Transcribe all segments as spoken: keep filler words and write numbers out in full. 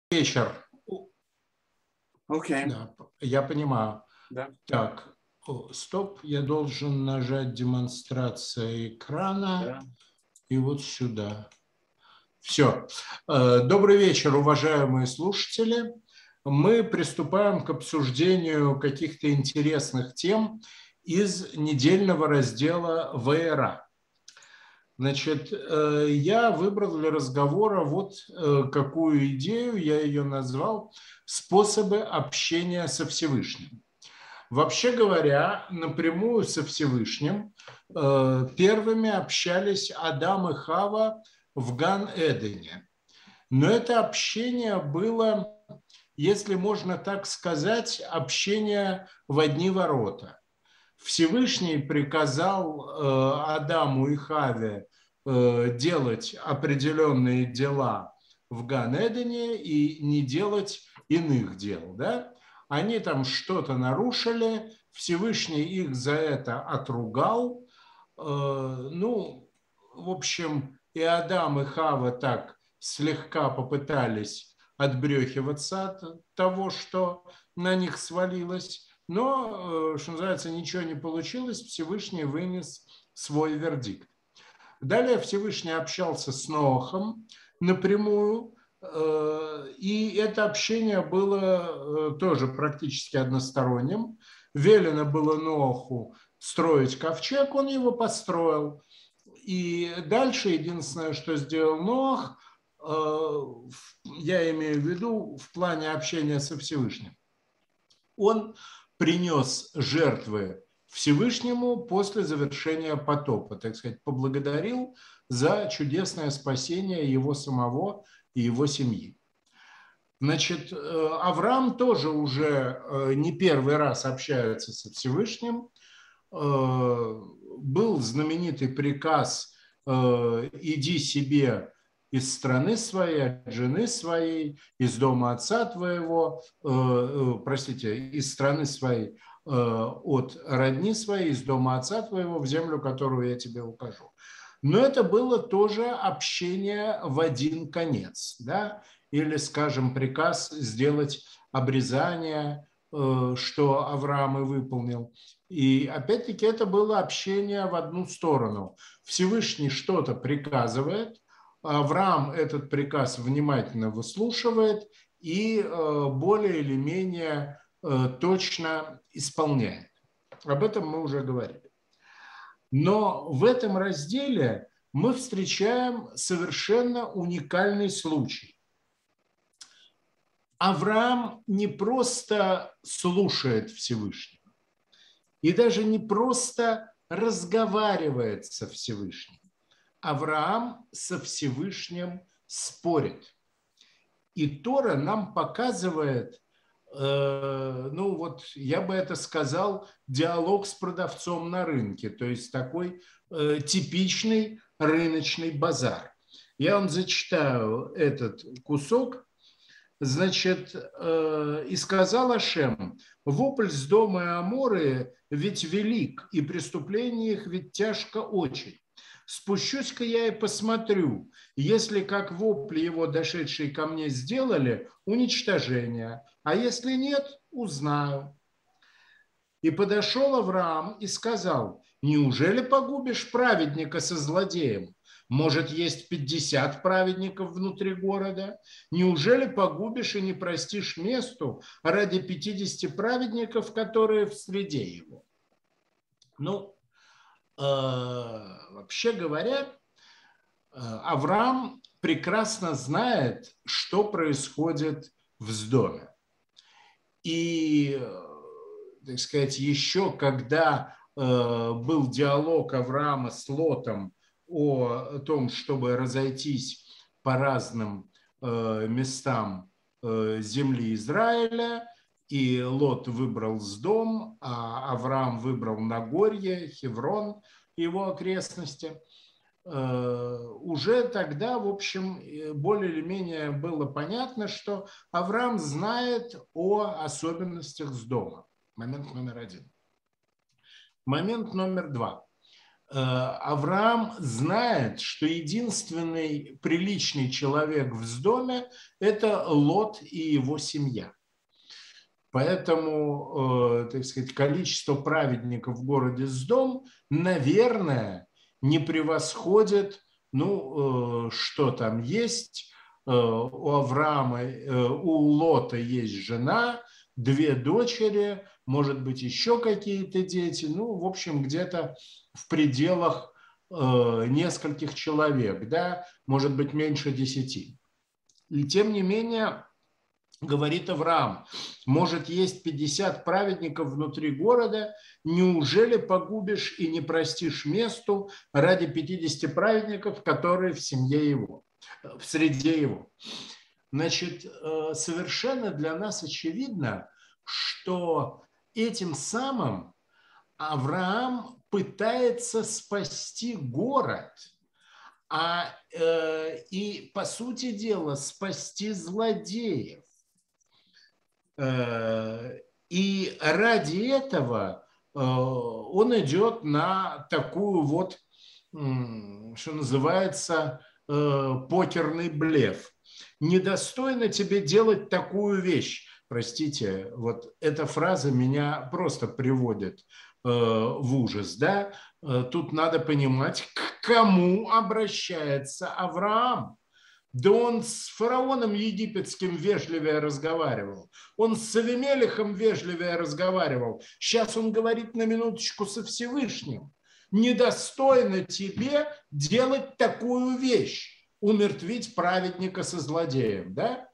Вечер. Окей. Да, я понимаю. Да. Так, о, стоп, я должен нажать демонстрация экрана. Да. И вот сюда. Все. Добрый вечер, уважаемые слушатели. Мы приступаем к обсуждению каких-то интересных тем из недельного раздела ВРА. Значит, я выбрал для разговора вот какую идею, я ее назвал «Способы общения со Всевышним». Вообще говоря, напрямую со Всевышним первыми общались Адам и Хава в Ган-Эдене. Но это общение было, если можно так сказать, общение в одни ворота. Всевышний приказал Адаму и Хаве делать определенные дела в Ган-Эдене и не делать иных дел. Да? Они там что-то нарушили, Всевышний их за это отругал. Ну, в общем, и Адам, и Хава так слегка попытались отбрехиваться от того, что на них свалилось. Но, что называется, ничего не получилось, Всевышний вынес свой вердикт. Далее Всевышний общался с Ноахом напрямую, и это общение было тоже практически односторонним. Велено было Ноаху строить ковчег, он его построил. И дальше единственное, что сделал Ноах, я имею в виду в плане общения со Всевышним, он принес жертвы Всевышнему после завершения потопа, так сказать, поблагодарил за чудесное спасение его самого и его семьи. Значит, Авраам тоже уже не первый раз общается со Всевышним. Был знаменитый приказ «Иди себе из страны своей, от жены своей, из дома отца твоего, э, простите, из страны своей, э, от родни своей, из дома отца твоего, в землю, которую я тебе укажу». Но это было тоже общение в один конец, да? Или, скажем, приказ сделать обрезание, э, что Авраам и выполнил. И опять-таки это было общение в одну сторону. Всевышний что-то приказывает, Авраам этот приказ внимательно выслушивает и более или менее точно исполняет. Об этом мы уже говорили. Но в этом разделе мы встречаем совершенно уникальный случай. Авраам не просто слушает Всевышнего и даже не просто разговаривает со Всевышним. Авраам со Всевышним спорит. И Тора нам показывает, э, ну вот я бы это сказал, диалог с продавцом на рынке, то есть такой э, типичный рыночный базар. Я вам зачитаю этот кусок. Значит, э, «И сказал Ашем, вопль с дома Аморы ведь велик, и преступление их ведь тяжко очень. Спущусь-ка я и посмотрю, если как вопли его дошедшие ко мне сделали, уничтожение, а если нет, узнаю». И подошел Авраам и сказал: «Неужели погубишь праведника со злодеем? Может, есть пятьдесят праведников внутри города? Неужели погубишь и не простишь месту ради пятидесяти праведников, которые в среде его?» Ну, э, вообще говоря, Авраам прекрасно знает, что происходит в Сдоме. И, так сказать, еще когда был диалог Авраама с Лотом о том, чтобы разойтись по разным местам земли Израиля, и Лот выбрал Сдом, а Авраам выбрал Нагорье, Хеврон, его окрестности, уже тогда, в общем, более или менее было понятно, что Авраам знает о особенностях Сдома. Момент номер один. Момент номер два. Авраам знает, что единственный приличный человек в доме – это Лот и его семья. Поэтому, так сказать, количество праведников в городе Сдом, наверное, не превосходит, ну, что там есть. У Авраама, у Лота есть жена, две дочери, может быть, еще какие-то дети. Ну, в общем, где-то в пределах нескольких человек, да, может быть, меньше десяти. И тем не менее, говорит Авраам, может, есть пятьдесят праведников внутри города, неужели погубишь и не простишь месту ради пятидесяти праведников, которые в семье его, в среде его? Значит, совершенно для нас очевидно, что этим самым Авраам пытается спасти город, а, э, и, по сути дела, спасти злодеев. И ради этого он идет на такую вот, что называется, покерный блеф. Недостойно тебе делать такую вещь. Простите, вот эта фраза меня просто приводит в ужас. Да? Тут надо понимать, к кому обращается Авраам. Да он с фараоном египетским вежливее разговаривал. Он с Авимелехом вежливее разговаривал. Сейчас он говорит на минуточку со Всевышним. Недостойно тебе делать такую вещь. Умертвить праведника со злодеем. Да?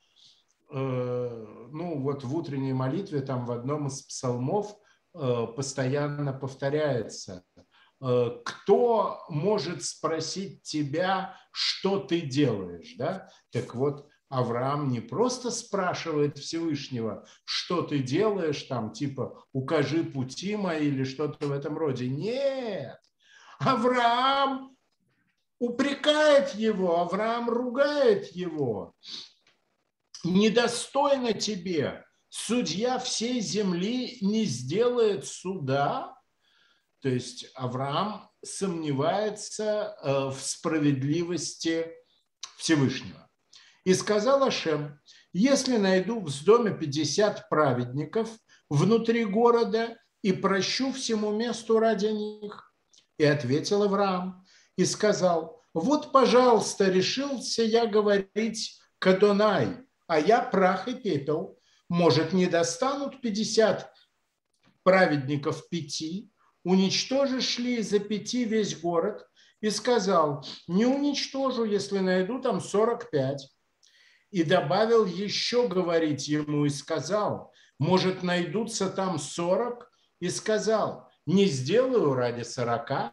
Ну вот в утренней молитве там в одном из псалмов постоянно повторяется: кто может спросить тебя, что ты делаешь, да? Так вот, Авраам не просто спрашивает Всевышнего, что ты делаешь, там, типа, укажи пути мои или что-то в этом роде. Нет, Авраам упрекает его, Авраам ругает его. Недостойно тебе, судья всей земли не сделает суда. То есть Авраам сомневается в справедливости Всевышнего. И сказал Ашем: если найду в доме пятьдесят праведников внутри города и прощу всему месту ради них. И ответил Авраам и сказал: вот, пожалуйста, решился я говорить к Адонай, а я прах и пепел. Может, не достанут пятьдесят праведников пяти? Уничтожишь ли за пяти весь город? И сказал: не уничтожу, если найду там сорок пять. И добавил еще говорить ему и сказал: может, найдутся там сорок? И сказал: не сделаю ради сорока.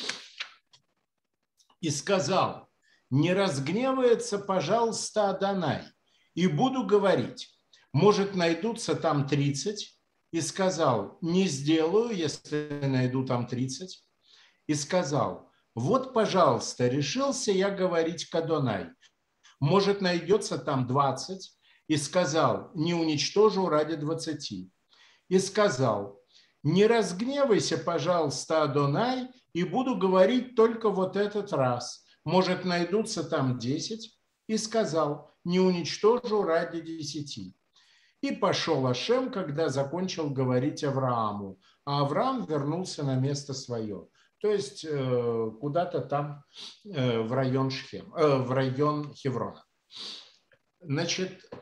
И сказал: не разгневается, пожалуйста, Адонай, и буду говорить: может, найдутся там тридцать? И сказал: не сделаю, если найду там тридцать. И сказал: вот, пожалуйста, решился я говорить к Адонай. Может, найдется там двадцать? И сказал: не уничтожу ради двадцати. И сказал: не разгневайся, пожалуйста, Адонай, и буду говорить только вот этот раз. Может, найдутся там десять? И сказал: не уничтожу ради десяти. И пошел Ашем, когда закончил говорить Аврааму, а Авраам вернулся на место свое, то есть куда-то там в район Шхем, в район Хеврона. Значит,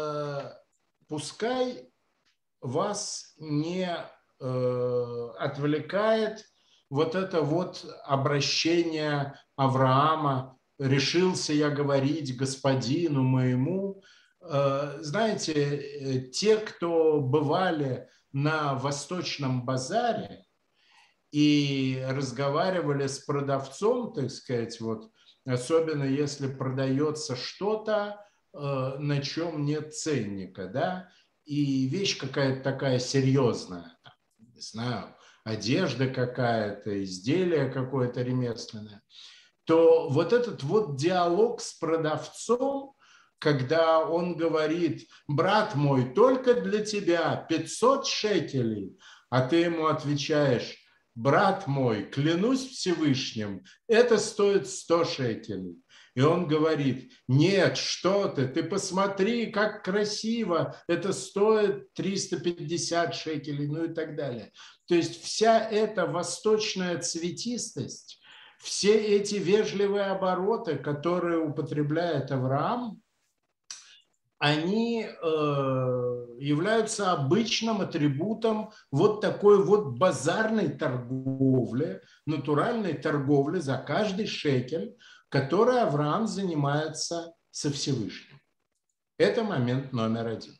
пускай вас не отвлекает вот это вот обращение Авраама: решился я говорить господину моему. Знаете, те, кто бывали на Восточном базаре и разговаривали с продавцом, так сказать, вот, особенно если продается что-то, на чем нет ценника, да, и вещь какая-то такая серьезная, не знаю, одежда какая-то, изделие какое-то ремесленное, то вот этот вот диалог с продавцом, когда он говорит: брат мой, только для тебя пятьсот шекелей, а ты ему отвечаешь: брат мой, клянусь Всевышним, это стоит сто шекелей. И он говорит, нет, что ты, ты посмотри, как красиво, это стоит триста пятьдесят шекелей, ну и так далее. То есть вся эта восточная цветистость, все эти вежливые обороты, которые употребляет Авраам, они э, являются обычным атрибутом вот такой вот базарной торговли, натуральной торговли за каждый шекель, которой Авраам занимается со Всевышним. Это момент номер один.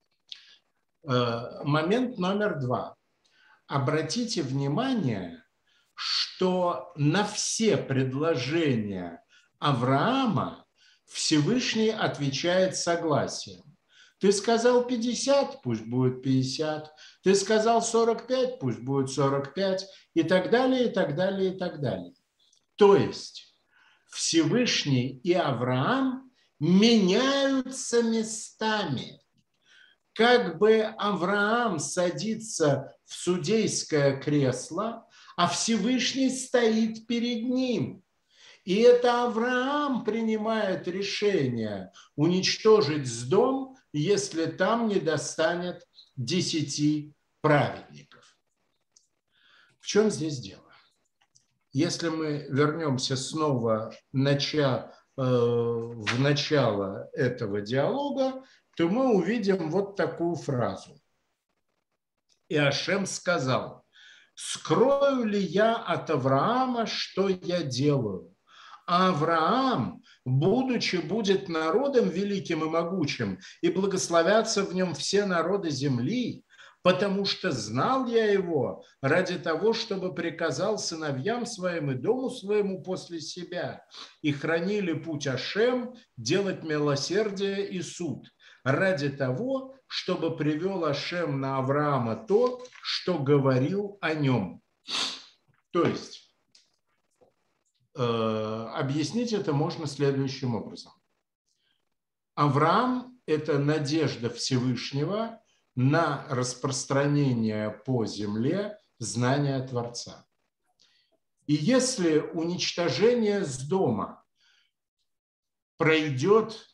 Э, момент номер два. Обратите внимание, что на все предложения Авраама Всевышний отвечает согласием. Ты сказал пятьдесят, пусть будет пятьдесят. Ты сказал сорок пять, пусть будет сорок пять. И так далее, и так далее, и так далее. То есть Всевышний и Авраам меняются местами. Как бы Авраам садится в судейское кресло, а Всевышний стоит перед ним. И это Авраам принимает решение уничтожить Сдом, если там не достанет десяти праведников. В чем здесь дело? Если мы вернемся снова нача, э, в начало этого диалога, то мы увидим вот такую фразу. И Ашем сказал, скрою ли я от Авраама, что я делаю? А Авраам, будучи, будет народом великим и могучим, и благословятся в нем все народы земли, потому что знал я его ради того, чтобы приказал сыновьям своим и дому своему после себя, и хранили путь Ашем делать милосердие и суд, ради того, чтобы привел Ашем на Авраама то, что говорил о нем. То есть, объяснить это можно следующим образом. Авраам – это надежда Всевышнего на распространение по земле знания Творца. И если уничтожение Сдома пройдет,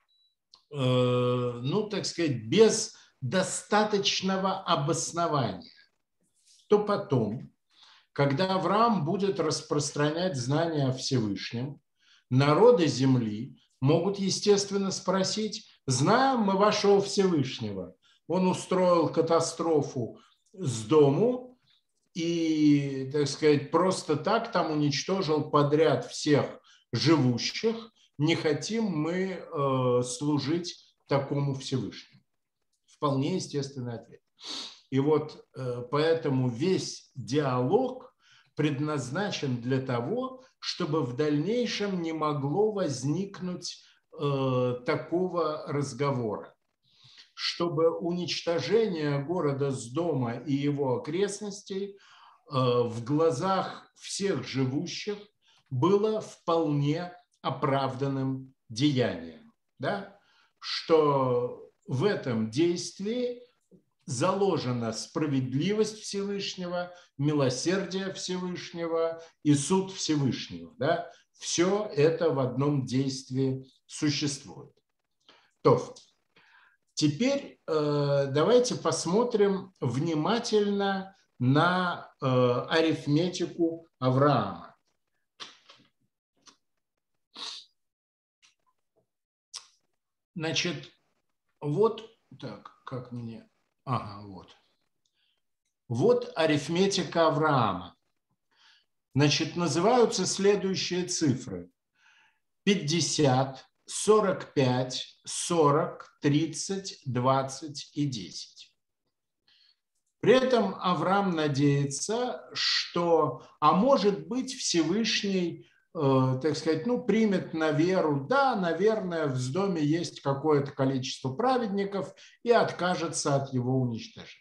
ну, так сказать, без достаточного обоснования, то потом, когда Авраам будет распространять знания о Всевышнем, народы земли могут, естественно, спросить, знаем мы вашего Всевышнего. Он устроил катастрофу Сдому и, так сказать, просто так там уничтожил подряд всех живущих. Не хотим мы э, служить такому Всевышнему. Вполне естественный ответ. И вот э, поэтому весь диалог предназначен для того, чтобы в дальнейшем не могло возникнуть э, такого разговора, чтобы уничтожение города Сдома и его окрестностей э, в глазах всех живущих было вполне оправданным деянием, да? Что в этом действии заложена справедливость Всевышнего, милосердие Всевышнего и суд Всевышнего. Да? Все это в одном действии существует. То, теперь э, давайте посмотрим внимательно на э, арифметику Авраама. Значит, вот так, как мне... Ага, вот. Вот арифметика Авраама. Значит, называются следующие цифры. пятьдесят, сорок пять, сорок, тридцать, двадцать и десять. При этом Авраам надеется, что, а может быть, Всевышний, э, так сказать, ну, примет на веру, да, наверное, в Сдоме есть какое-то количество праведников и откажется от его уничтожения.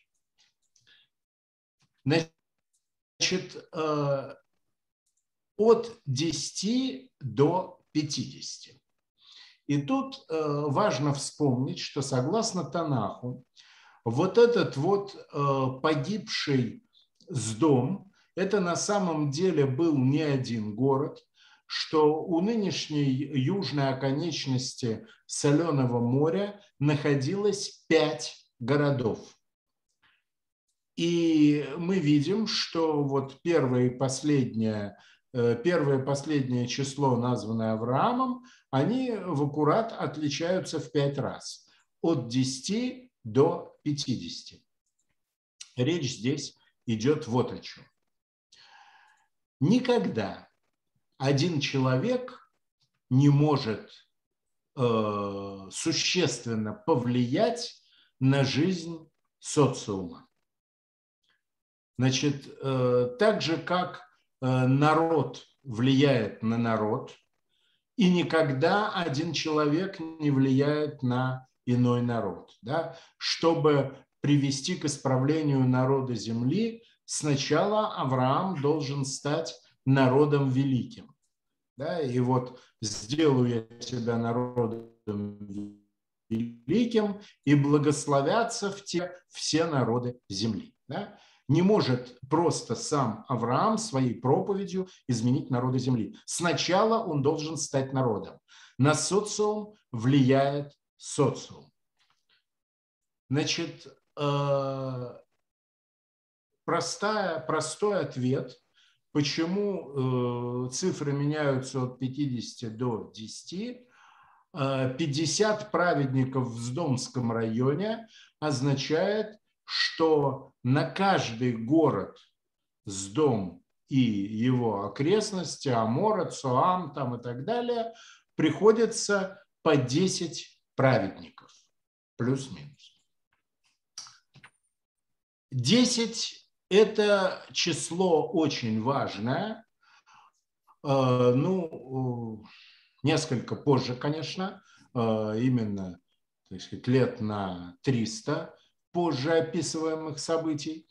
Значит, э, от десяти до пятидесяти. И тут э, важно вспомнить, что согласно Танаху, вот этот вот э, погибший Сдом это на самом деле был не один город, что у нынешней южной оконечности Соленого моря находилось пять городов. И мы видим, что вот первое и последнее, первое и последнее число, названное Авраамом, они в аккурат отличаются в пять раз. От десяти до пятидесяти. Речь здесь идет вот о чем. Никогда один человек не может э, существенно повлиять на жизнь социума. Значит, э, так же, как э, народ влияет на народ, и никогда один человек не влияет на иной народ. Да? Чтобы привести к исправлению народа земли, сначала Авраам должен стать народом великим. Да? И вот сделаю я тебя народом великим, и благословятся в те все народы земли. Да? Не может просто сам Авраам своей проповедью изменить народы земли. Сначала он должен стать народом. На социум влияет социум. Значит, простая, простой ответ, почему цифры меняются от пятидесяти до десяти. пятьдесят праведников в Сдомском районе означает, что на каждый город Сдом и его окрестности, Амора, Цоам там и так далее, приходится по десять праведников, плюс-минус. десять – это число очень важное, ну, несколько позже, конечно, именно, так сказать, лет на триста позже описываемых событий,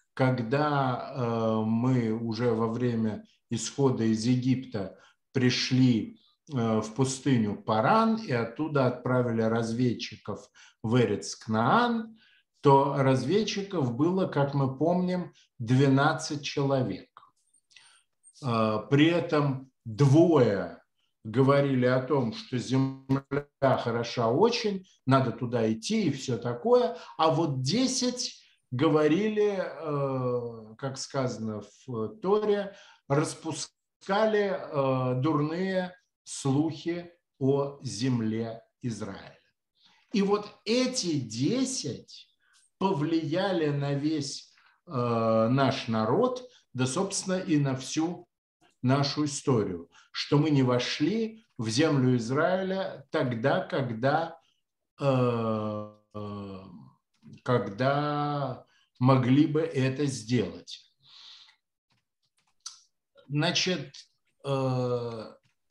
когда мы уже во время исхода из Египта пришли в пустыню Паран и оттуда отправили разведчиков в Эрец-Кнаан, то разведчиков было, как мы помним, двенадцать человек. При этом двое говорили о том, что земля хороша очень, надо туда идти и все такое, а вот десять говорили, как сказано в Торе, распускали дурные слухи о земле Израиля. И вот эти десять повлияли на весь наш народ, да, собственно, и на всю нашу историю, что мы не вошли в землю Израиля тогда, когда, э, когда могли бы это сделать. Значит, э,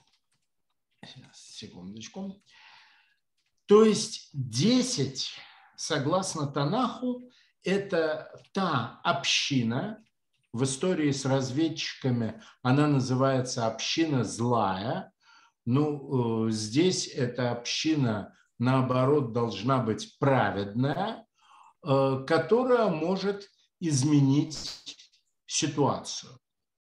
секундочку. То есть десять, согласно Танаху, это та община. В истории с разведчиками она называется община злая. Ну, здесь эта община, наоборот, должна быть праведная, которая может изменить ситуацию.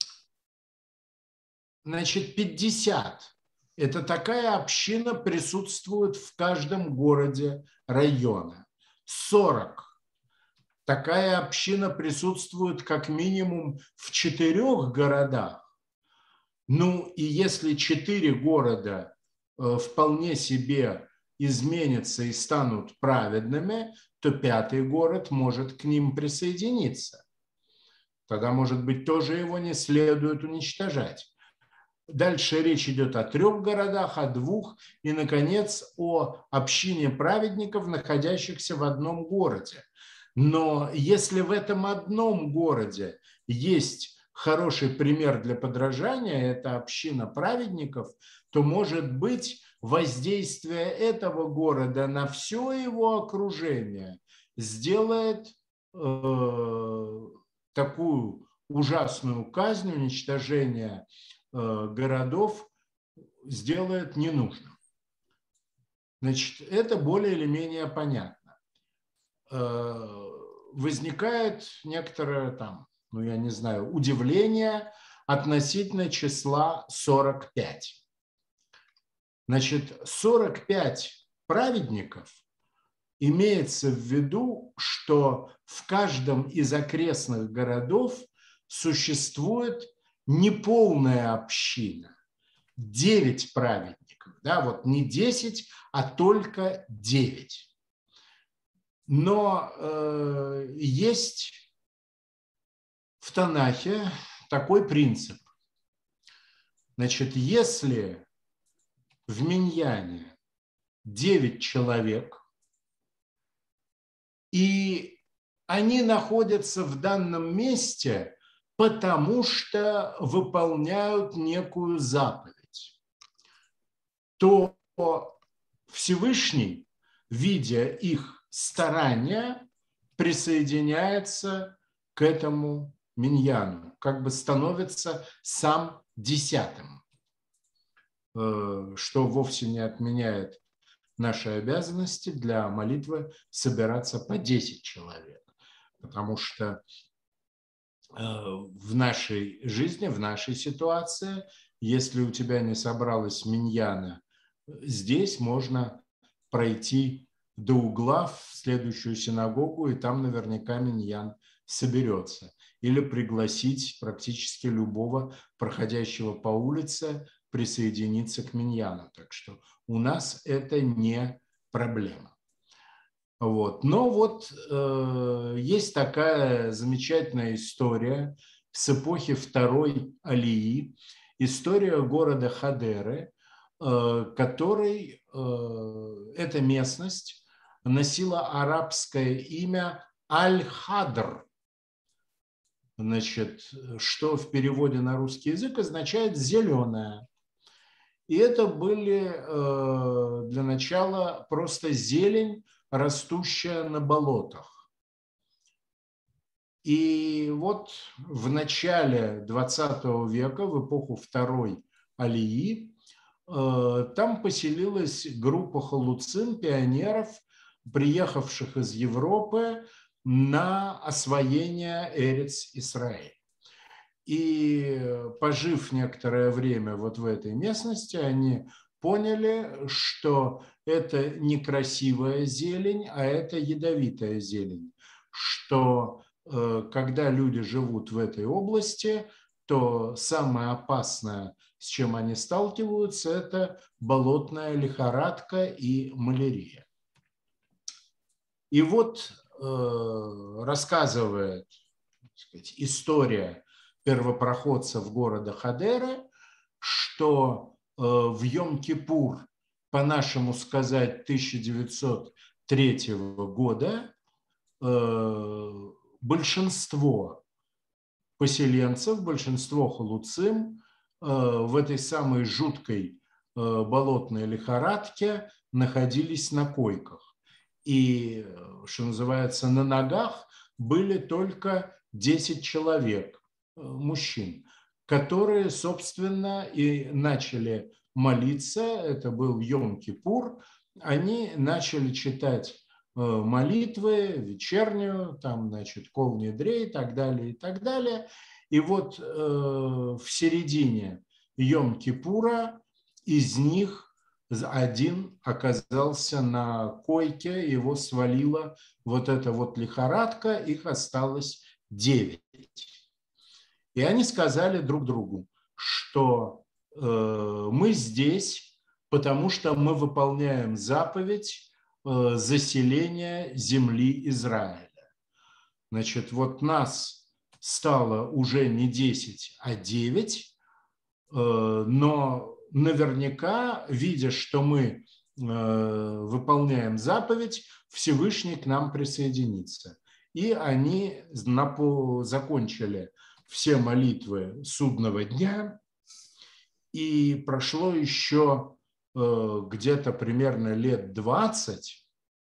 Значит, пятьдесят – это такая община, присутствует в каждом городе района. сорок – такая община присутствует как минимум в четырех городах. Ну и если четыре города вполне себе изменятся и станут праведными, то пятый город может к ним присоединиться. Тогда, может быть, тоже его не следует уничтожать. Дальше речь идет о трех городах, о двух и, наконец, о общине праведников, находящихся в одном городе. Но если в этом одном городе есть хороший пример для подражания, это община праведников, то, может быть, воздействие этого города на все его окружение сделает э, такую ужасную казнь, уничтожение э, городов, сделает ненужным. Значит, это более или менее понятно. Возникает некоторая там ну я не знаю, удивления относительно числа сорок пять. Значит, сорок пять праведников имеется в виду, что в каждом из окрестных городов существует неполная община, девять праведников, да, вот не десять, а только девять. Но э, есть в Танахе такой принцип. Значит, если в миньяне девять человек, и они находятся в данном месте, потому что выполняют некую заповедь, то Всевышний, видя их старания, присоединяется к этому миньяну, как бы становится сам десятым, что вовсе не отменяет наши обязанности для молитвы собираться по десять человек, потому что в нашей жизни, в нашей ситуации, если у тебя не собралось миньяна, здесь можно пройти до угла в следующую синагогу, и там наверняка миньян соберется. Или пригласить практически любого проходящего по улице присоединиться к миньяну. Так что у нас это не проблема. Вот. Но вот э, есть такая замечательная история с эпохи второй Алии, история города Хадеры, э, который э, эта местность носила арабское имя Аль-Хадр, значит, что в переводе на русский язык означает «зеленая». И это были э, для начала просто зелень, растущая на болотах. И вот в начале двадцатого века, в эпоху второй Алии, э, там поселилась группа халуцин, пионеров, приехавших из Европы на освоение Эрец-Исраэль. И пожив некоторое время вот в этой местности, они поняли, что это не красивая зелень, а это ядовитая зелень, что э, когда люди живут в этой области, то самое опасное, с чем они сталкиваются, это болотная лихорадка и малярия. И вот э, рассказывает, так сказать, история первопроходцев города Хадера, что э, в Йом-Кипур, по-нашему сказать, тысяча девятьсот третьего года, э, большинство поселенцев, большинство халуцим э, в этой самой жуткой э, болотной лихорадке находились на койках. И, что называется, на ногах были только десять человек, мужчин, которые, собственно, и начали молиться. Это был Йом-Кипур. Они начали читать молитвы, вечернюю, там, значит, кол недрей и так далее, и так далее. И вот э, в середине Йом-Кипура из них один оказался на койке, его свалила вот эта вот лихорадка, их осталось девять. И они сказали друг другу, что э, мы здесь, потому что мы выполняем заповедь э, заселения земли Израиля. Значит, вот нас стало уже не десять, а девять, э, но наверняка, видя, что мы э, выполняем заповедь, Всевышний к нам присоединится. И они закончили все молитвы судного дня, и прошло еще э, где-то примерно лет двадцать,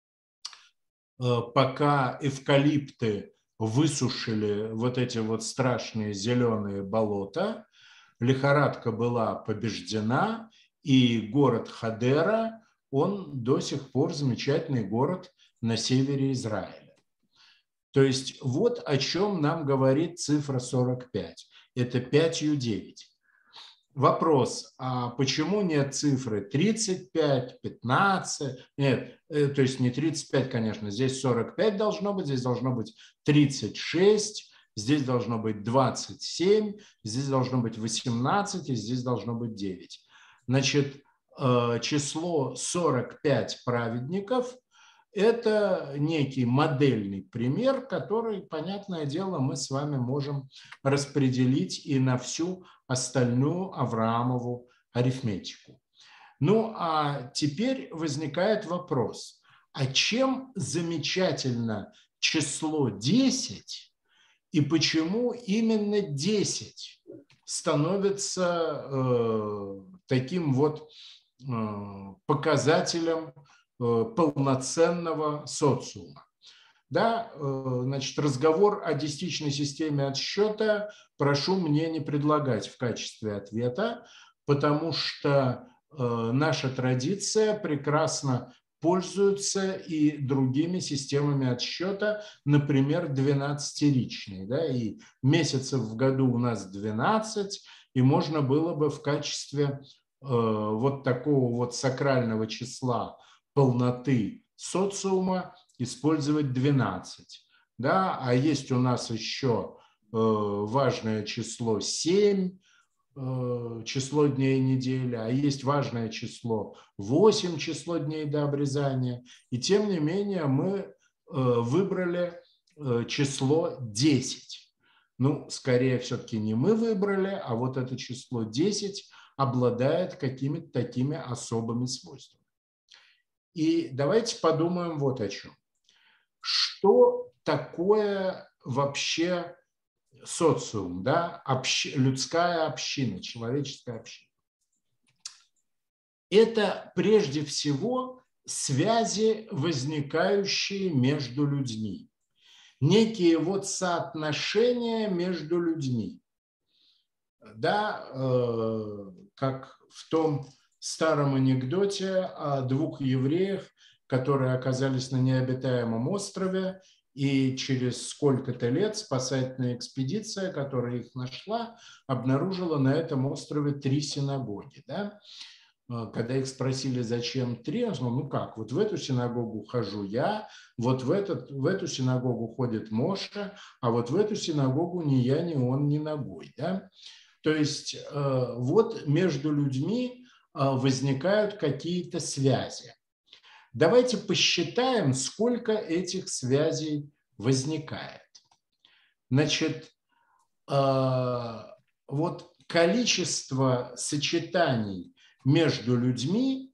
э, пока эвкалипты высушили вот эти вот страшные зеленые болота, лихорадка была побеждена, и город Хадера, он до сих пор замечательный город на севере Израиля. То есть вот о чем нам говорит цифра сорок пять. Это пятью девять. Вопрос, а почему нет цифры тридцать пять, пятнадцать? Нет, то есть не тридцать пять, конечно, здесь сорок пять должно быть, здесь должно быть тридцать шесть, здесь должно быть двадцать семь, здесь должно быть восемнадцать и здесь должно быть девять. Значит, число сорок пять праведников – это некий модельный пример, который, понятное дело, мы с вами можем распределить и на всю остальную Авраамову арифметику. Ну, а теперь возникает вопрос, а чем замечательно число десять и почему именно десять становится э, таким вот э, показателем э, полноценного социума? Да, значит, разговор о десятичной системе отсчета прошу мне не предлагать в качестве ответа, потому что наша традиция прекрасно пользуется и другими системами отсчета, например, двенадцатиричной. Да, и месяцев в году у нас двенадцать, и можно было бы в качестве вот такого вот сакрального числа полноты социума использовать двенадцать. Да? А есть у нас еще э, важное число семь, э, число дней недели, а есть важное число восемь, число дней до обрезания. И тем не менее мы э, выбрали э, число десять. Ну, скорее все-таки не мы выбрали, а вот это число десять обладает какими-то такими особыми свойствами. И давайте подумаем вот о чем. Что такое вообще социум, да? Общ... людская община, человеческая община? Это прежде всего связи, возникающие между людьми. Некие вот соотношения между людьми. Да, э, как в том старом анекдоте о двух евреях, которые оказались на необитаемом острове, и через сколько-то лет спасательная экспедиция, которая их нашла, обнаружила на этом острове три синагоги. Да? Когда их спросили, зачем три, он сказал, ну как, вот в эту синагогу хожу я, вот в, этот, в эту синагогу ходит Моше, а вот в эту синагогу ни я, ни он, ни ногой. Да? То есть вот между людьми возникают какие-то связи. Давайте посчитаем, сколько этих связей возникает. Значит, вот количество сочетаний между людьми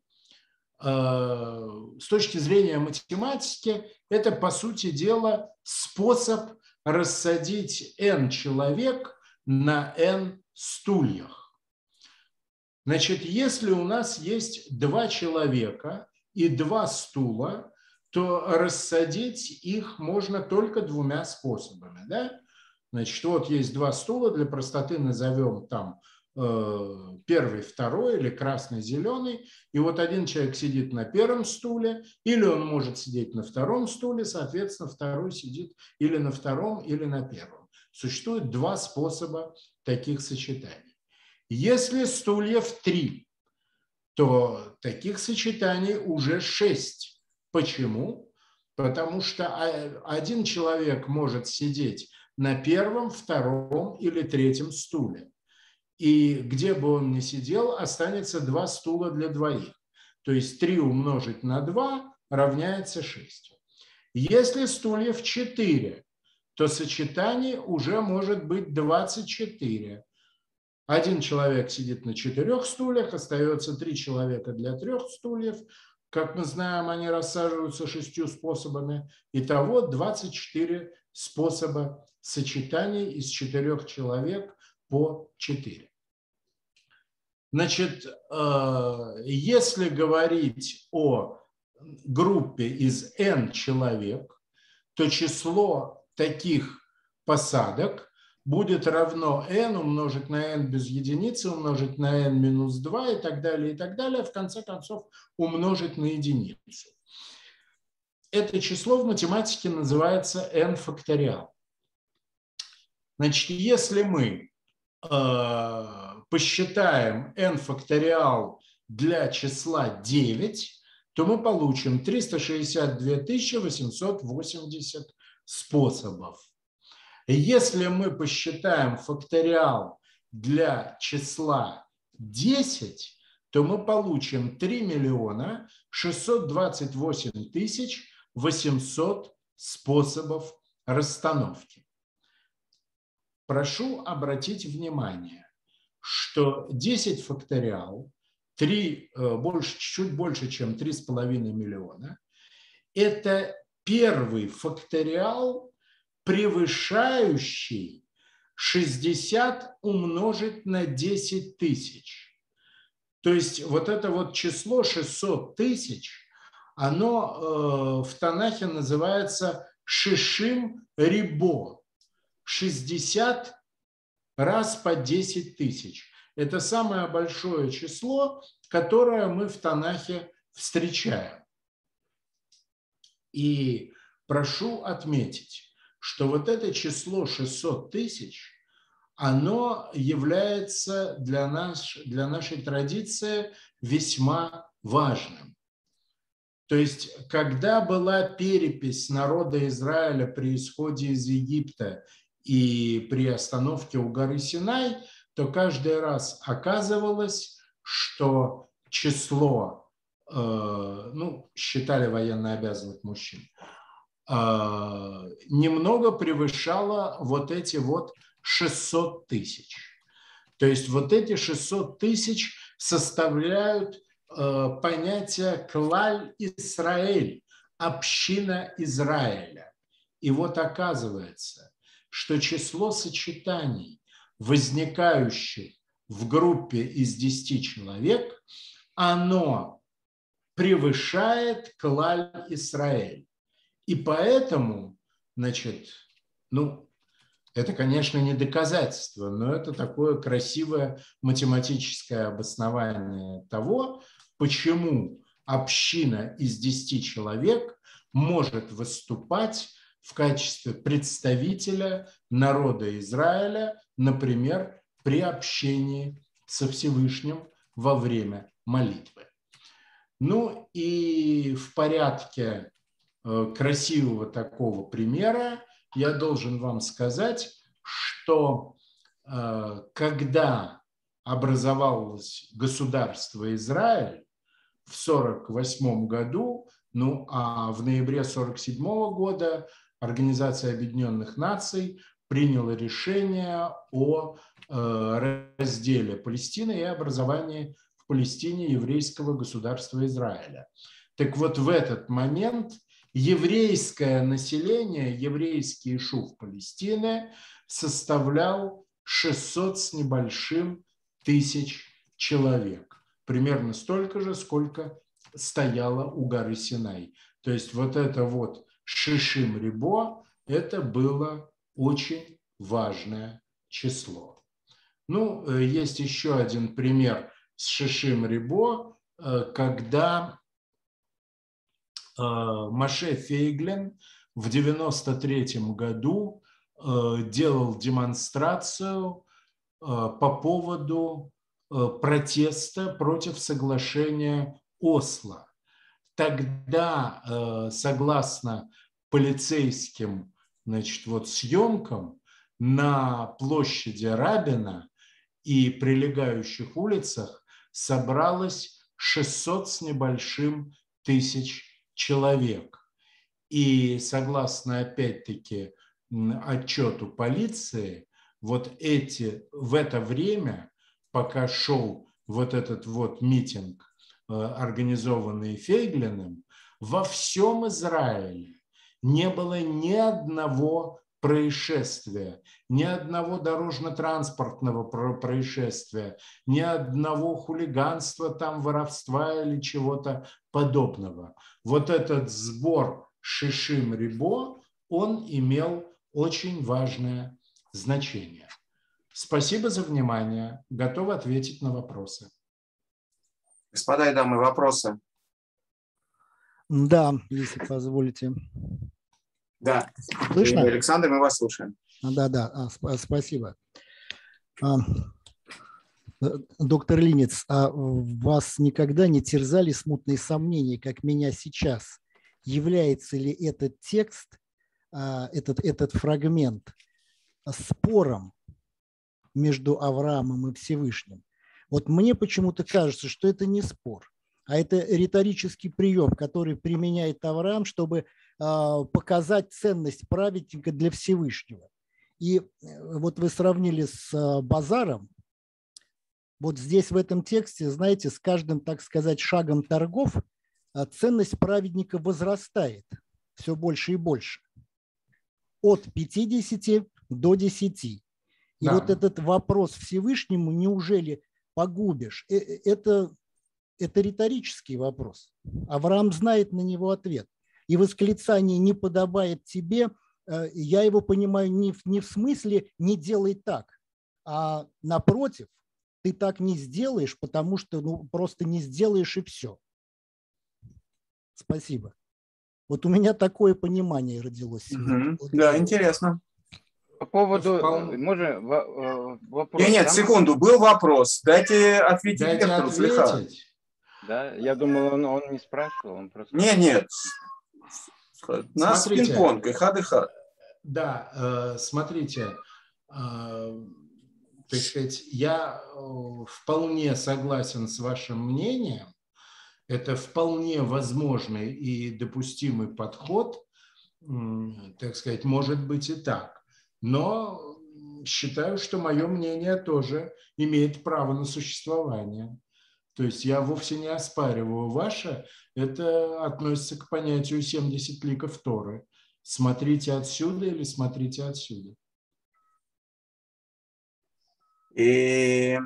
с точки зрения математики, это, по сути дела, способ рассадить n человек на n стульях. Значит, если у нас есть два человека и два стула, то рассадить их можно только двумя способами. Да? Значит, вот есть два стула, для простоты назовем там э, первый, второй или красный, зеленый. И вот один человек сидит на первом стуле, или он может сидеть на втором стуле, соответственно, второй сидит или на втором, или на первом. Существует два способа таких сочетаний. Если стульев три, то таких сочетаний уже шесть. Почему? Потому что один человек может сидеть на первом, втором или третьем стуле. И где бы он ни сидел, останется два стула для двоих. То есть три умножить на два равняется шесть. Если стульев четыре, то сочетаний уже может быть двадцать четыре. Один человек сидит на четырех стульях, остается три человека для трех стульев. Как мы знаем, они рассаживаются шестью способами. Итого двадцать четыре способа сочетаний из четырех человек по четыре. Значит, если говорить о группе из n человек, то число таких посадок будет равно n умножить на n без единицы, умножить на n минус два и так далее, и так далее, в конце концов умножить на единицу. это число в математике называется n факториал. Значит, если мы э, посчитаем n факториал для числа девять, то мы получим триста шестьдесят две тысячи восемьсот восемьдесят способов. Если мы посчитаем факториал для числа десять, то мы получим три миллиона шестьсот двадцать восемь тысяч восемьсот способов расстановки. Прошу обратить внимание, что десять факториал, три, больше, чуть больше, чем три с половиной миллиона, это первый факториал, превышающий шестьдесят умножить на десять тысяч. То есть вот это вот число шестьсот тысяч, оно в Танахе называется шишим рибо, шестьдесят раз по десять тысяч. Это самое большое число, которое мы в Танахе встречаем. И прошу отметить, что вот это число шестьсот тысяч, оно является для, нас, для нашей традиции весьма важным. То есть, когда была перепись народа Израиля при исходе из Египта и при остановке у горы Синай, то каждый раз оказывалось, что число, э, ну, считали военнообязанных мужчин, э, немного превышало вот эти вот шестьсот тысяч. То есть вот эти шестьсот тысяч составляют э, понятие «клаль Исраэль», община Израиля. И вот оказывается, что число сочетаний, возникающих в группе из десяти человек, оно превышает клаль Исраэль. И поэтому, значит, ну, это, конечно, не доказательство, но это такое красивое математическое обоснование того, почему община из десяти человек может выступать в качестве представителя народа Израиля, например, при общении со Всевышним во время молитвы. Ну и в порядке красивого такого примера я должен вам сказать, что э, когда образовалось государство Израиль в сорок восьмом году, ну а в ноябре сорок седьмого года Организация Объединенных Наций приняла решение о э, разделе Палестины и образовании в Палестине еврейского государства Израиля. Так вот, в этот момент еврейское население, еврейский шув Палестины составлял шестьсот с небольшим тысяч человек. Примерно столько же, сколько стояло у горы Синай. То есть вот это вот шишим рибо, это было очень важное число. Ну, есть еще один пример с шишим рибо, когда Моше Фейглин в девяносто третьем году делал демонстрацию по поводу протеста против соглашения Осло. Тогда, согласно полицейским, значит, вот съемкам, на площади Рабина и прилегающих улицах собралось шестьсот с небольшим тысяч человек. И согласно, опять-таки, отчету полиции, вот эти, в это время, пока шел вот этот вот митинг, организованный Фейглиным, во всем Израиле не было ни одного происшествия, ни одного дорожно-транспортного происшествия, ни одного хулиганства, там, воровства или чего-то подобного. Вот этот сбор шишим рибо, он имел очень важное значение. Спасибо за внимание. Готов ответить на вопросы. Господа и дамы, вопросы? Да, если позволите. Да. Слышно? Александр, мы вас слушаем. Да, да, а, сп- спасибо. А, доктор Линец, а вас никогда не терзали смутные сомнения, как меня сейчас? Является ли этот текст, а, этот, этот фрагмент спором между Авраамом и Всевышним? Вот мне почему-то кажется, что это не спор, а это риторический прием, который применяет Авраам, чтобы а, показать ценность праведника для Всевышнего. И вот вы сравнили с а, базаром. Вот здесь в этом тексте, знаете, с каждым, так сказать, шагом торгов а, ценность праведника возрастает все больше и больше. От пятидесяти до десяти. И Да. вот этот вопрос Всевышнему, неужели погубишь, это, это риторический вопрос. Авраам знает на него ответ. И восклицание «не подобает тебе», я его понимаю не в, не в смысле «не делай так», а напротив, ты так не сделаешь, потому что ну, просто не сделаешь и все. Спасибо. Вот у меня такое понимание родилось. Угу. Да, интересно. По поводу, Вполне. можно вопрос? Нет, нет, Там... секунду, был вопрос. Дайте ответить Дайте лектору слегка. ответить. Да, я думал, он, он не спрашивал, он просто... Нет, нет. У нас Смотрите. пинг-понг, и хад, и хад. Да, э, смотрите, э, так сказать, я э, вполне согласен с вашим мнением. Это вполне возможный и допустимый подход, э, так сказать, может быть и так. Но считаю, что мое мнение тоже имеет право на существование. То есть я вовсе не оспариваю ваше, это относится к понятию семьдесят ликов Торы. Смотрите отсюда или смотрите отсюда. И...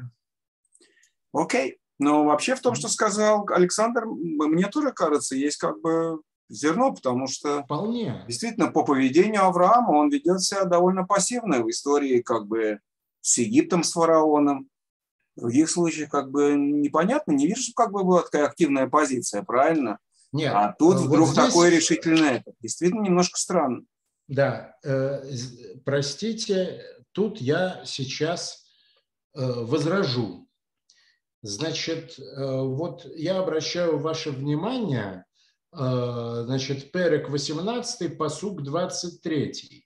Окей. Но вообще в том, что сказал Александр, мне тоже кажется, есть как бы зерно, потому что Вполне. Действительно, по поведению Авраама он ведет себя довольно пассивно в истории как бы с Египтом, с фараоном. В других случаях как бы непонятно, не вижу, что как бы была такая активная позиция, правильно? Нет, а тут вот вдруг здесь... такое решительное. Это действительно немножко странно. Да, э, простите, тут я сейчас э, возражу. Значит, э, вот я обращаю ваше внимание, э, значит, Перек восемнадцатый, пасук двадцать третий.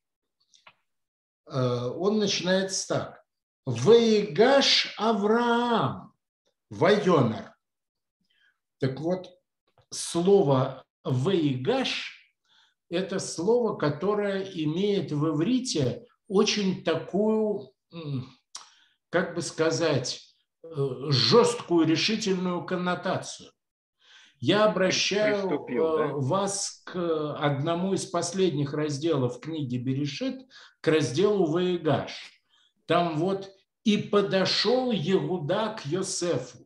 Э, он начинается так. «Ваигаш Авраам, вайонар». Так вот, слово «ваигаш» – это слово, которое имеет в иврите очень такую, как бы сказать, жесткую, решительную коннотацию. Я обращаю Приступил, да? вас к одному из последних разделов книги Берешит, к разделу «Ваигаш». Там вот «И подошел Иуда к Йосефу,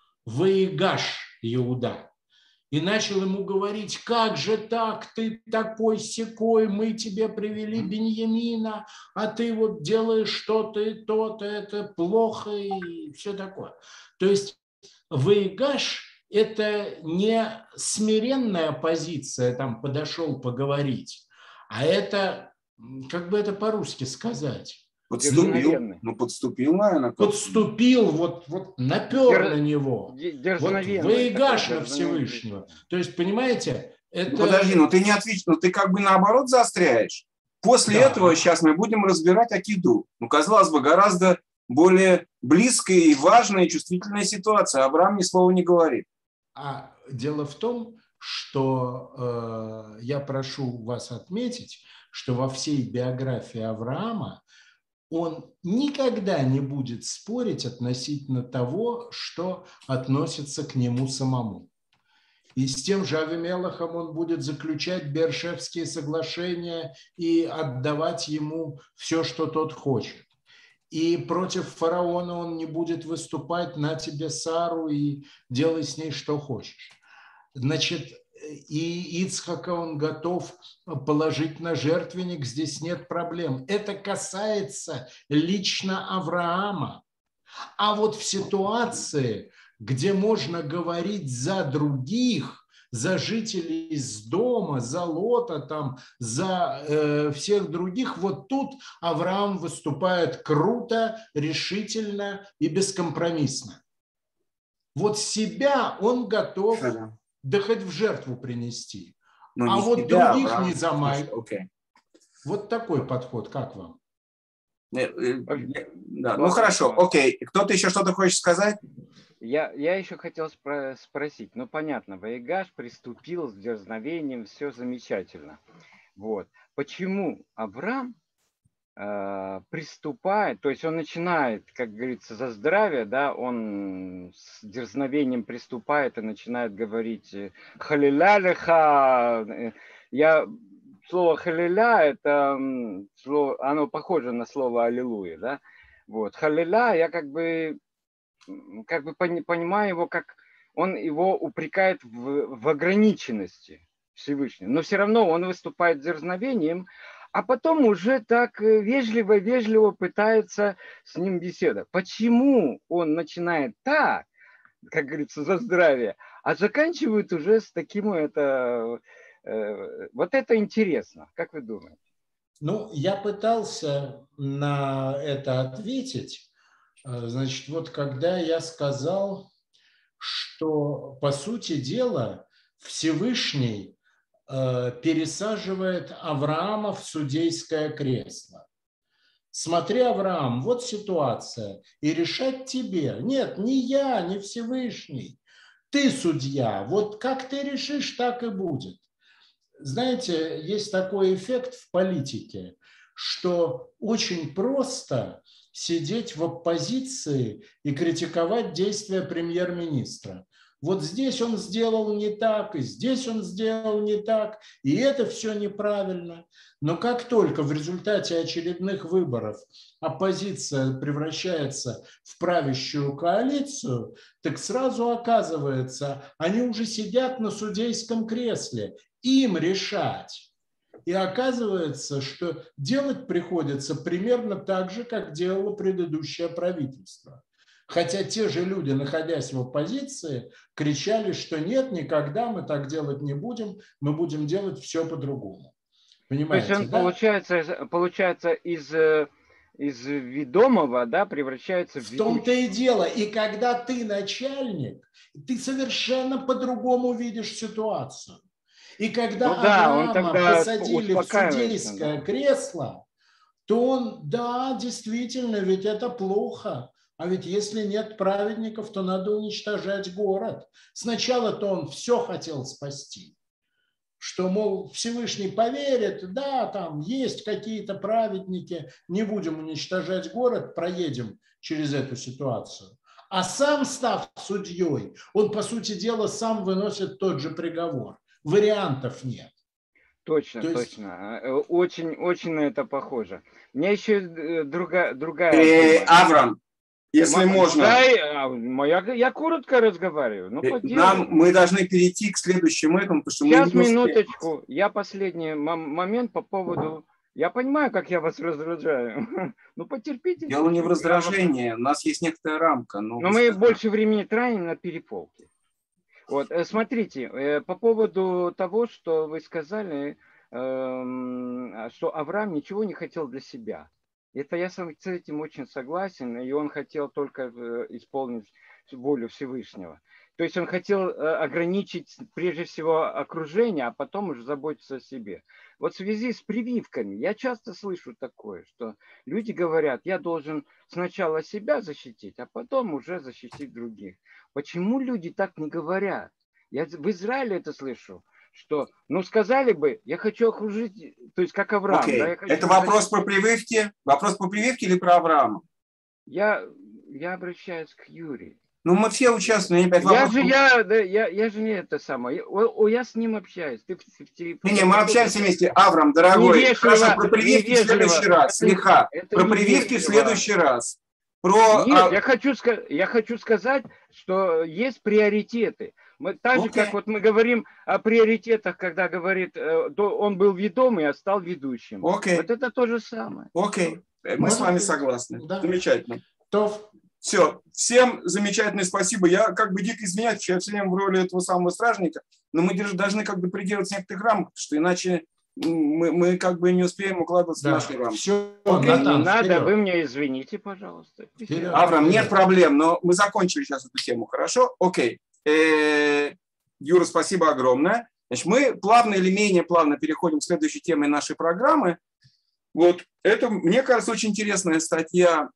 Ваигаш Иуда». И начал ему говорить: как же так, ты такой-сякой, мы тебе привели Беньямина, а ты вот делаешь что-то и то-то, это плохо и все такое. То есть Ваигаш – это не смиренная позиция, там подошел поговорить, а это, как бы это по-русски сказать? Подступил, ну подступил, наверное. Подступил, вот, вот напер Дер... на него. Вот Ваигаш на Всевышнего. То есть, понимаете, это... Ну, подожди, ну ты не ответишь, ну ты как бы наоборот заостряешь. После да. этого сейчас мы будем разбирать акиду. Ну, казалось бы, гораздо более близкая и важная и чувствительная ситуация. Авраам ни слова не говорит. А дело в том, что э, я прошу вас отметить, что во всей биографии Авраама он никогда не будет спорить относительно того, что относится к нему самому. И с тем же Авимелахом он будет заключать Бершевские соглашения и отдавать ему все, что тот хочет. И против фараона он не будет выступать: на тебе Сару и делай с ней что хочешь. Значит, и Ицхака он готов положить на жертвенник, здесь нет проблем. Это касается лично Авраама. А вот в ситуации, где можно говорить за других, за жителей из дома, за Лота, там, за э, всех других. Вот тут Авраам выступает круто, решительно и бескомпромиссно. Вот себя он готов, да хоть в жертву принести. Но а не вот себя, других Авраам. не замай. Okay. Вот такой подход, как вам? Да, ну хорошо, окей. Кто-то еще что-то хочет сказать? Я, я еще хотел спро- спросить. Ну, понятно, Ваигаш приступил с дерзновением, все замечательно. Вот. Почему Авраам э, приступает, то есть он начинает, как говорится, за здравие, да, он с дерзновением приступает и начинает говорить «Халиля леха». Я... Слово «халиля» – это слово, оно похоже на слово «аллилуйя», да? Вот. «Халиля» я как бы, как бы понимаю его, как он его упрекает в, в ограниченности Всевышнего. Но все равно он выступает дерзновением, а потом уже так вежливо-вежливо пытается с ним беседовать. Почему он начинает так, как говорится, за здравие, а заканчивает уже с таким это... Вот это интересно. Как вы думаете? Ну, я пытался на это ответить. Значит, вот когда я сказал, что, по сути дела, Всевышний пересаживает Авраама в судейское кресло. Смотри, Авраам, вот ситуация, и решать тебе. Нет, не я, не Всевышний. Ты судья. Вот как ты решишь, так и будет. Знаете, есть такой эффект в политике, что очень просто сидеть в оппозиции и критиковать действия премьер-министра. Вот здесь он сделал не так, и здесь он сделал не так, и это все неправильно. Но как только в результате очередных выборов оппозиция превращается в правящую коалицию, так сразу оказывается, они уже сидят на судейском кресле, им решать. И оказывается, что делать приходится примерно так же, как делало предыдущее правительство. Хотя те же люди, находясь в оппозиции, кричали, что нет, никогда мы так делать не будем, мы будем делать все по-другому. Понимаете, то есть он, да? получается, получается из, из ведомого, да, превращается в ведущего. В том-то и дело. И когда ты начальник, ты совершенно по-другому видишь ситуацию. И когда ну, да, Авраама посадили в судейское да. кресло, то он, да, действительно, ведь это плохо. А ведь если нет праведников, то надо уничтожать город. Сначала-то он все хотел спасти. Что, мол, Всевышний поверит, да, там есть какие-то праведники, не будем уничтожать город, проедем через эту ситуацию. А сам, став судьей, он, по сути дела, сам выносит тот же приговор. Вариантов нет. Точно, То есть... точно. Очень, очень на это похоже. У меня еще другая... другая э, Авраам, если М- можно. Да, я, я коротко разговариваю. Ну, Нам, мы должны перейти к следующему этому, потому что Сейчас, мы не минуточку. Я последний момент по поводу... Я понимаю, как я вас раздражаю. Ну, потерпите. Дело не в раздражении. У нас есть некоторая рамка. Но, но мы больше времени тратим на переполки. Вот, смотрите, по поводу того, что вы сказали, что Авраам ничего не хотел для себя. Это я с этим очень согласен, и он хотел только исполнить волю Всевышнего. То есть он хотел ограничить прежде всего окружение, а потом уже заботиться о себе. Вот в связи с прививками я часто слышу такое, что люди говорят, я должен сначала себя защитить, а потом уже защитить других. Почему люди так не говорят? Я в Израиле это слышу, что, ну, сказали бы, я хочу окружить, то есть как Авраам. Okay. Да, я хочу это вопрос защитить. по прививке? Вопрос по прививке или про Авраама? Я, я обращаюсь к Юрию. Ну, мы все участвуем. Я, я, же, я, да, я, я же не это самое. О, о, я с ним общаюсь. Ты, ты, ты, не, не, мы общаемся вместе. Авраам, дорогой. Невежливо, хорошо, про прививки в следующий раз. Слегка. Про прививки в следующий раз. Про... Нет, я хочу, я хочу сказать, что есть приоритеты. Мы, так же, okay. как вот мы говорим о приоритетах, когда говорит, он был ведомый, а стал ведущим. Okay. Вот это то же самое. Окей, okay. мы Можно? с вами согласны. Да. Замечательно. То. Все. Всем замечательное спасибо. Я как бы дико извиняюсь, что я все время в роли этого самого стражника, но мы должны как бы придерживаться некоторых рамок, потому что иначе мы, мы как бы не успеем укладываться да. в наши рамки. Все, Окей, Натан, не надо, вы мне извините, пожалуйста. Вперед. Авраам, нет проблем, но мы закончили сейчас эту тему, хорошо? Окей. Э-э- Юра, спасибо огромное. Значит, мы плавно или менее плавно переходим к следующей теме нашей программы. Вот это, мне кажется, очень интересная статья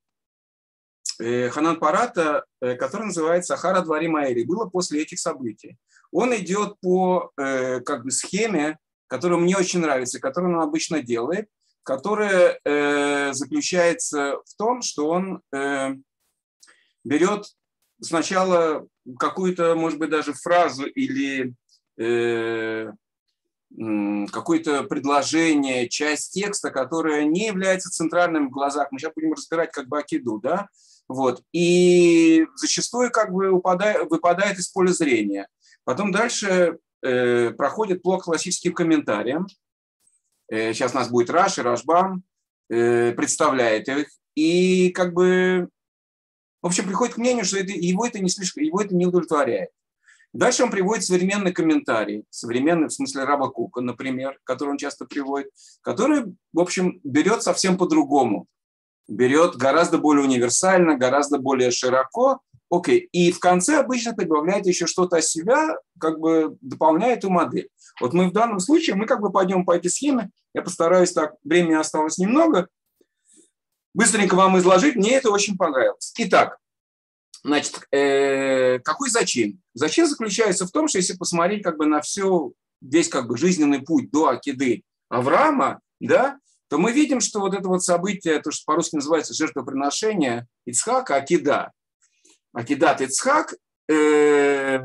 Ханан Парата, который называется «Ахара дварим аэли». Было после этих событий. Он идет по э, как бы схеме, которая мне очень нравится, которую он обычно делает, которая э, заключается в том, что он э, берет сначала какую-то, может быть, даже фразу или э, какое-то предложение, часть текста, которая не является центральным в глазах. Мы сейчас будем разбирать как бы акиду, да? Вот. И зачастую как бы упадает, выпадает из поля зрения. Потом дальше э, проходит блок классическим комментариям. Э, сейчас у нас будет Раши, Рашбам, э, представляет их. И как бы, в общем, приходит к мнению, что это, его, это не слишком, его это не удовлетворяет. Дальше он приводит современный комментарий, современный в смысле Раба Кука, например, который он часто приводит, который, в общем, берет совсем по-другому. Берет гораздо более универсально, гораздо более широко. Окей. И в конце обычно прибавляет еще что-то о себя, как бы дополняя эту модель. Вот мы в данном случае, мы как бы пойдем по этой схеме. Я постараюсь так, времени осталось немного. Быстренько вам изложить. Мне это очень понравилось. Итак, значит, э, какой зачин? Зачин заключается в том, что если посмотреть как бы на все, весь как бы жизненный путь до акиды Авраама, да, то мы видим, что вот это вот событие, то, что по-русски называется жертвоприношение Ицхака, акида, акидат Ицхак, э,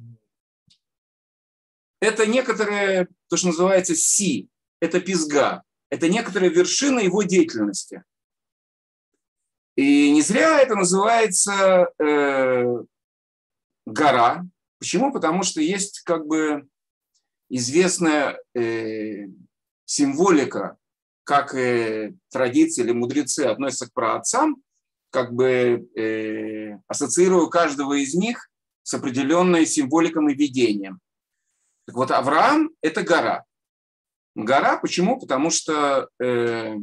это некоторое, то, что называется си, это пизга, это некоторая вершина его деятельности. И не зря это называется э, гора. Почему? Потому что есть как бы известная э, символика, как э, традиции или мудрецы относятся к праотцам, как бы э, ассоциируя каждого из них с определенной символикой и видением. Так вот, Авраам – это гора. Гора почему? Потому что, э,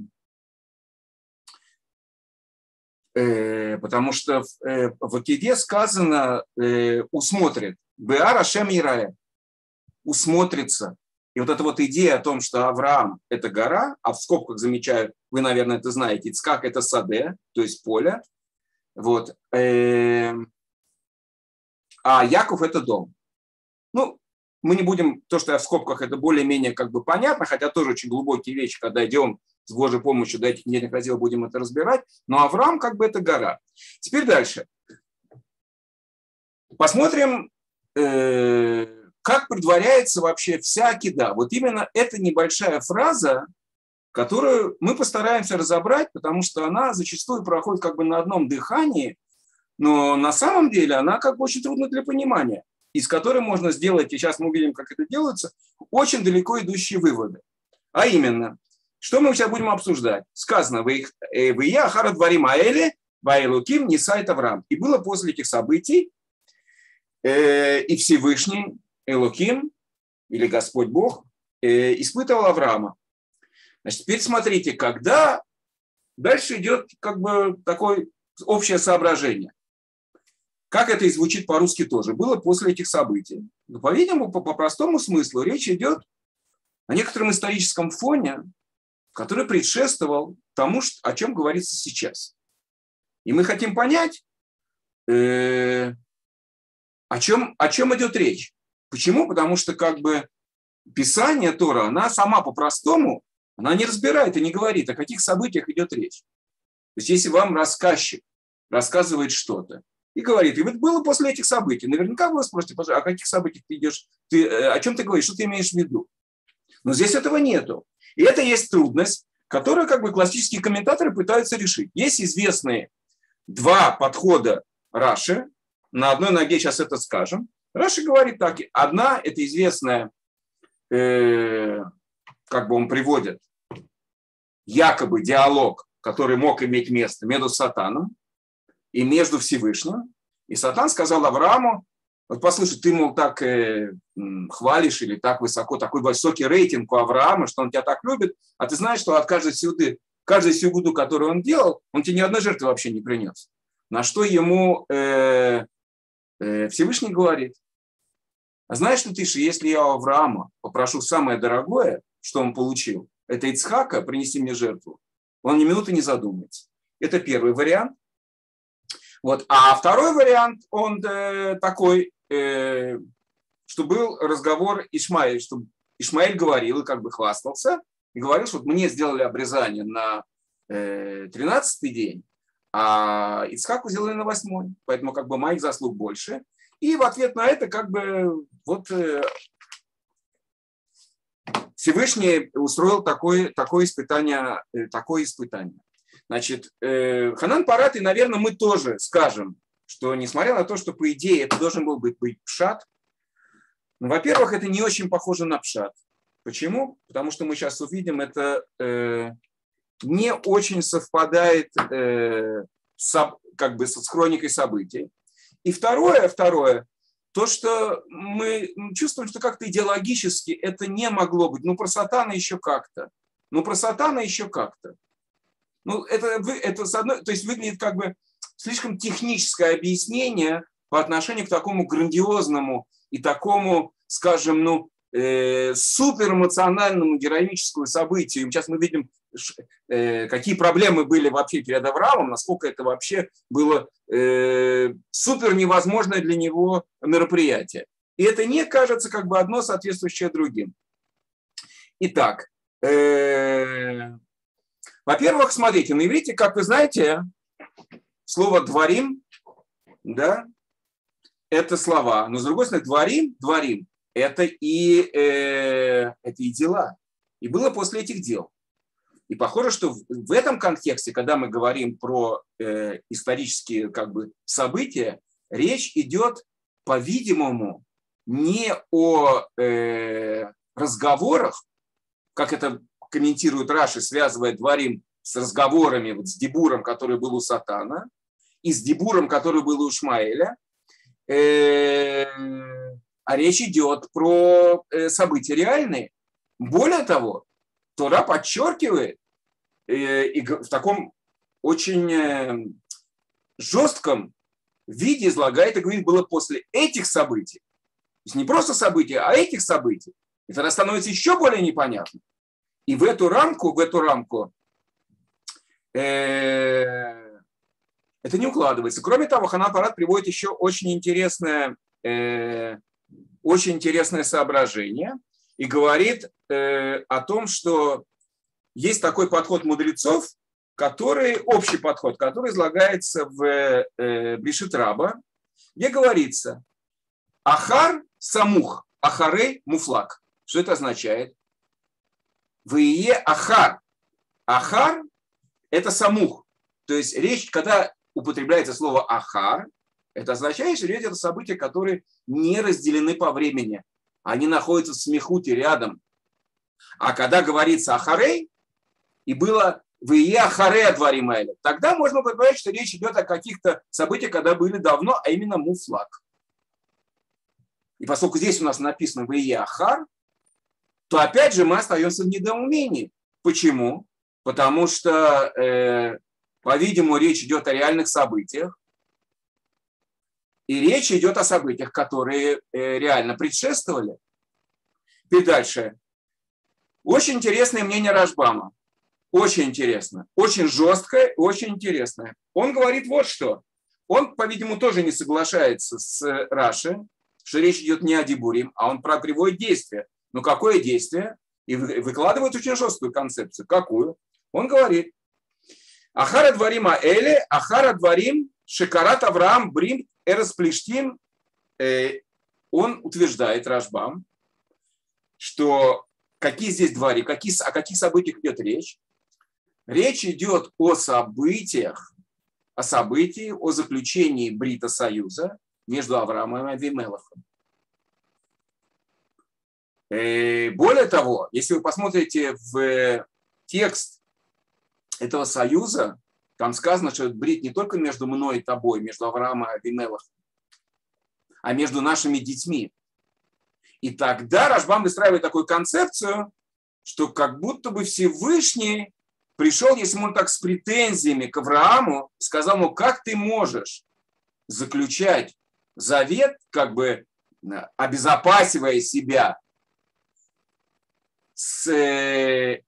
э, потому что в, э, в Акиде сказано э, «усмотрит». «Беар Ашем Ирае» – «усмотрится». И вот эта вот идея о том, что Авраам – это гора, а в скобках замечаю, вы, наверное, это знаете, Ицхак – это саде, то есть поле, вот. а Яков – это дом. Ну, мы не будем, то, что я в скобках, это более-менее как бы понятно, хотя тоже очень глубокие вещи, когда идем с Божьей помощью до этих недельных разделов, будем это разбирать, но Авраам как бы это гора. Теперь дальше. Посмотрим, э как предваряется вообще вся акида. Вот именно эта небольшая фраза, которую мы постараемся разобрать, потому что она зачастую проходит как бы на одном дыхании, но на самом деле она как бы очень трудна для понимания, из которой можно сделать, и сейчас мы увидим, как это делается, очень далеко идущие выводы. А именно, что мы сейчас будем обсуждать? Сказано, «Вия ахара дварим аэли, ваэлуким нисайт Авраам». И было после этих событий, э, и Всевышний, Элоким, или Господь Бог, э, испытывал Авраама. Значит, теперь смотрите, когда дальше идет как бы такое общее соображение. Как это и звучит по-русски тоже. Было после этих событий. Но, по-видимому, по, по простому смыслу речь идет о некотором историческом фоне, который предшествовал тому, о чем говорится сейчас. И мы хотим понять, э, о чем, о чем идет речь. Почему? Потому что как бы Писание Тора, она сама по-простому, она не разбирает и не говорит, о каких событиях идет речь. То есть если вам рассказчик рассказывает что-то и говорит, и вот было после этих событий, наверняка вы спросите, о каких событиях ты идешь, ты, о чем ты говоришь, что ты имеешь в виду? Но здесь этого нету. И это есть трудность, которую как бы классические комментаторы пытаются решить. Есть известные два подхода Раши, на одной ноге сейчас это скажем. Раши говорит так, одна – это известная, э, как бы он приводит, якобы диалог, который мог иметь место между сатаном, и между Всевышним. И Сатан сказал Аврааму: вот послушай, ты, мол, так э, хвалишь или так высоко, такой высокий рейтинг у Авраама, что он тебя так любит, а ты знаешь, что от каждой сюды, каждой сюгуду, которую он делал, он тебе ни одной жертвы вообще не принес. На что ему э, э, Всевышний говорит: а знаешь ли ты, что если я у Авраама попрошу самое дорогое, что он получил, это Ицхака, принести мне жертву, он ни минуты не задумается. Это первый вариант. Вот. А второй вариант, он э, такой, э, что был разговор Ишмаэль, что Ишмаэль говорил и как бы хвастался, и говорил, что мне сделали обрезание на э, тринадцатый день, а Ицхаку сделали на восьмой, поэтому как бы моих заслуг больше. И в ответ на это как бы вот э, Всевышний устроил такое, такое испытание, э, такое испытание. Значит, э, Ханан Парат, и, наверное, мы тоже скажем, что несмотря на то, что по идее это должен был быть, быть пшат, ну, во-первых, это не очень похоже на пшат. Почему? Потому что мы сейчас увидим, это э, не очень совпадает э, с, как бы с хроникой событий. И второе, второе, то, что мы чувствуем, что как-то идеологически это не могло быть. Ну, про сатана еще как-то. Ну, про сатана еще как-то. Ну, это, это с одной, то есть выглядит как бы слишком техническое объяснение по отношению к такому грандиозному и такому, скажем, ну, э, суперэмоциональному героическому событию. Сейчас мы видим, э, какие проблемы были вообще перед Авраамом, насколько это вообще было э, супер невозможное для него мероприятие. И это не кажется как бы одно соответствующее другим. Итак, э, во-первых, смотрите, на иврите, как вы знаете, слово «дворим», да, это слова. Но, с другой стороны, «дворим», «дворим» – это и, э, это и дела. И было после этих дел. И похоже, что в, в этом контексте, когда мы говорим про э, исторические как бы, события, речь идет, по-видимому, не о э, разговорах, как это комментирует Раши, связывая дворим с разговорами, вот с дибуром, который был у Сатана, и с дибуром, который был у Ишмаэля. А речь идет про события реальные. Более того, Тора подчеркивает и в таком очень жестком виде излагает и говорит, было после этих событий. То есть не просто события, а этих событий. И тогда становится еще более непонятно. И в эту рамку, в эту рамку э, это не укладывается. Кроме того, Ханан Парат приводит еще очень интересное, э, очень интересное соображение и говорит э, о том, что есть такой подход мудрецов, который, общий подход, который излагается в э, Брешит Раба, где говорится «Ахар самух, ахарей муфлак». Что это означает? Вие ахар. Ахар – это самух. То есть речь, когда употребляется слово ахар, это означает, что речь – это события, которые не разделены по времени. Они находятся в смехуте рядом. А когда говорится ахарей, и было вие ахарей дворим эля, тогда можно предположить, что речь идет о каких-то событиях, когда были давно, а именно муфлак. И поскольку здесь у нас написано вие ахар, то опять же мы остаемся в недоумении. Почему? Потому что, э, по-видимому, речь идет о реальных событиях. И речь идет о событиях, которые э, реально предшествовали. И дальше. Очень интересное мнение Рашбама. Очень интересно. Очень жесткое, очень интересное. Он говорит вот что. Он, по-видимому, тоже не соглашается с Раши, что речь идет не о дибурим, а он приводит действия. Но какое действие? И выкладывает очень жесткую концепцию. Какую? Он говорит, Ахара дворим аэле, Ахара дворим шекарат Авраам брим эрес плештим. Он утверждает, Рашбам, что какие здесь двори, какие, о каких событиях идет речь? Речь идет о событиях, о событии, о заключении Брита Союза между Авраамом и Авимелахом. Более того, если вы посмотрите в текст этого союза, Там сказано, что этот брит не только между мной и тобой, между Авраамом и Авимелахом, а между нашими детьми. И тогда Рашбам выстраивает такую концепцию, что как будто бы Всевышний пришел, если можно так, с претензиями к Аврааму, сказал ему, как ты можешь заключать завет, как бы обезопасивая себя с, э,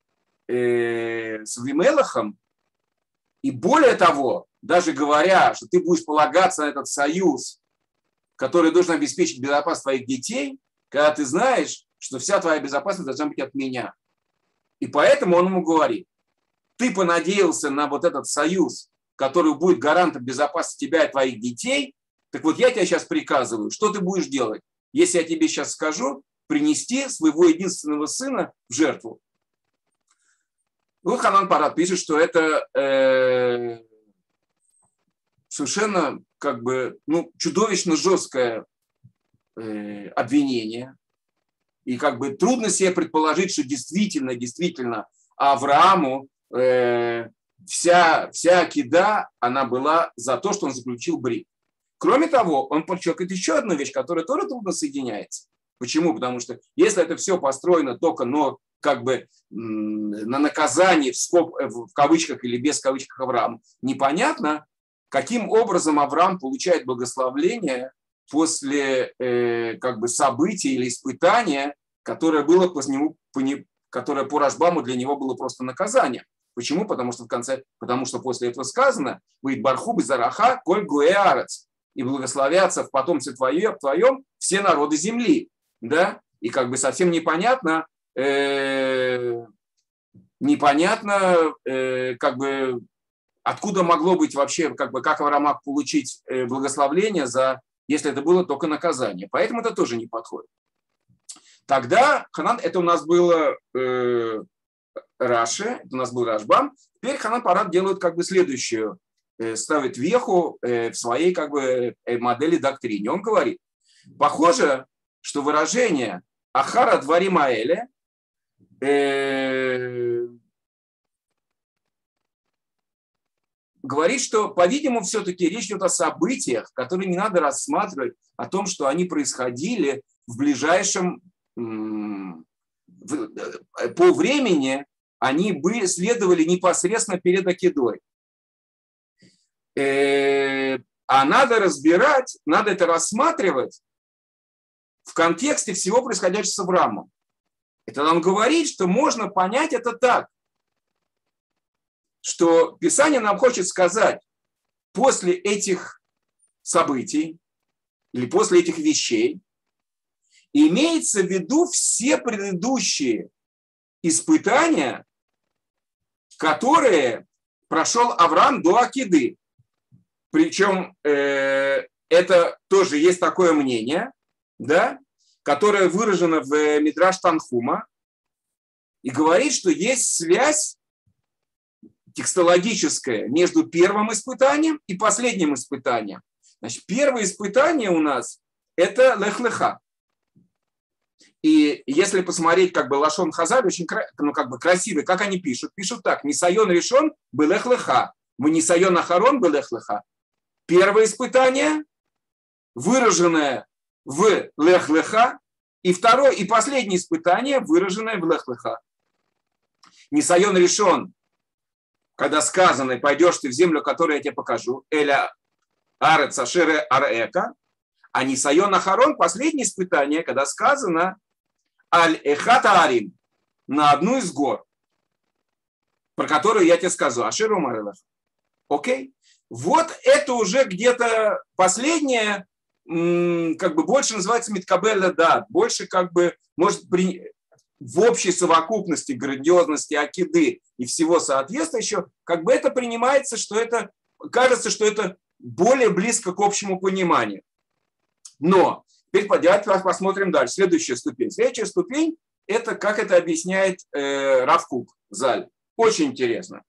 э, с Авимелахом, и более того, даже говоря, что ты будешь полагаться на этот союз, который должен обеспечить безопасность твоих детей, когда ты знаешь, что вся твоя безопасность должна быть от меня. И поэтому он ему говорит, ты понадеялся на вот этот союз, который будет гарантом безопасности тебя и твоих детей, так вот я тебе сейчас приказываю, что ты будешь делать, если я тебе сейчас скажу, принести своего единственного сына в жертву. Вот Ханан Парат пишет, что это э, совершенно как бы ну, чудовищно жесткое э, обвинение. И как бы трудно себе предположить, что действительно, действительно Аврааму э, вся, вся акида, она была за то, что он заключил брит. Кроме того, он подчеркивает еще одну вещь, которая тоже трудно соединяется. Почему? Потому что если это все построено только, но как бы на наказании в, скоб, в кавычках или без кавычках Авраама, непонятно, каким образом Авраам получает благословление после э, как бы события или испытания, которое было по нему, по не, которое по Рашбаму для него было просто наказанием. Почему? Потому что в конце, потому что после этого сказано, «Выйд барху безараха коль гуэарец», и благословятся в потомстве твоем, твоем все народы земли. Да? И как бы совсем непонятно, э, непонятно, э, как бы, откуда могло быть вообще, как бы, как Авраам мог получить благословление, за, если это было только наказание. Поэтому это тоже не подходит. Тогда Ханан, это у нас было э, Раши, это у нас был Рашбам. Теперь Ханан Парат делает как бы следующую, э, ставит веху э, в своей как бы модели доктрине. Он говорит, похоже, что выражение Ахара Дварим Аэле э, говорит, что, по-видимому, все-таки речь идет о событиях, которые не надо рассматривать, о том, что они происходили в ближайшем, м, в, по времени, они были, следовали непосредственно перед Акидой. Э, а надо разбирать, надо это рассматривать в контексте всего происходящего с Авраамом. Это он говорит, что можно понять это так, что Писание нам хочет сказать, после этих событий или после этих вещей имеется в виду все предыдущие испытания, которые прошел Авраам до Акиды. Причем э, это тоже есть такое мнение, да, которое выражено в Мидраш Танхума и говорит, что есть связь текстологическое между первым испытанием и последним испытанием. Значит, первое испытание у нас – это лех-леха. И если посмотреть, как бы Лашон Хазаль, очень ну, как бы красивый, как они пишут. Пишут так: Нисайон решен был лех-леха, Нисайон ахарон был лех-леха. Первое испытание, выраженное в лех-леха, и второе и последнее испытание, выраженное в лех-леха. Нисайон решен, когда сказано, пойдешь ты в землю, которую я тебе покажу, эля арец ашере арэка, а нисайон ахарон, последнее испытание, когда сказано аль эхат аарим, на одну из гор, про которую я тебе сказал, ашеру марелах. Окей? Вот это уже где-то последнее, как бы больше называется миткабель дат, больше как бы может при... в общей совокупности грандиозности акиды и всего соответствующего, как бы это принимается, что это, кажется, что это более близко к общему пониманию. Но теперь давайте посмотрим дальше. Следующая ступень. Следующая ступень – это как это объясняет э, Рав Кук Заль. Очень интересно.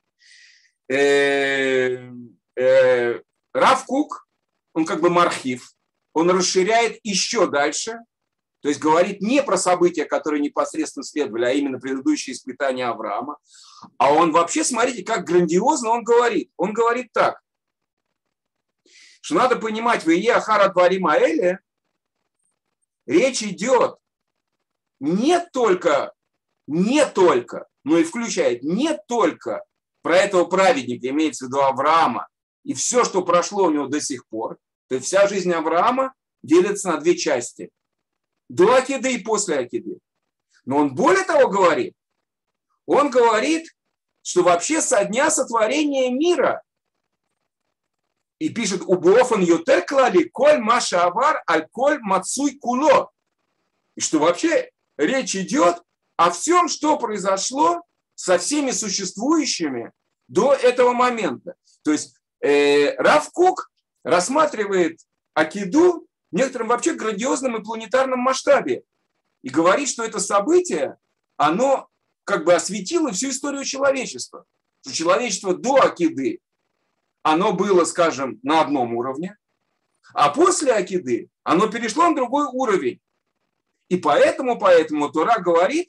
Э, э, Рав Кук, он как бы мархив, он расширяет еще дальше То есть говорит не про события, которые непосредственно следовали, а именно предыдущие испытания Авраама. А он вообще, смотрите, как грандиозно он говорит. Он говорит так, что надо понимать, в Ие Ахара Дварим Аэле речь идет не только, не только, но и включает не только про этого праведника, имеется в виду Авраама, и все, что прошло у него до сих пор. То есть вся жизнь Авраама делится на две части. До Акиды и после Акиды. Но он более того говорит, он говорит, что вообще со дня сотворения мира, и пишет «Убофан ютер клали коль маша авар аль коль мацуй куло». И что вообще речь идет о всем, что произошло со всеми существующими до этого момента. То есть э, Рав Кук рассматривает Акиду в некотором вообще грандиозном и планетарном масштабе и говорит, что это событие, оно как бы осветило всю историю человечества. Что человечество до Акиды, оно было, скажем, на одном уровне, а после Акиды оно перешло на другой уровень. И поэтому, поэтому Тора говорит,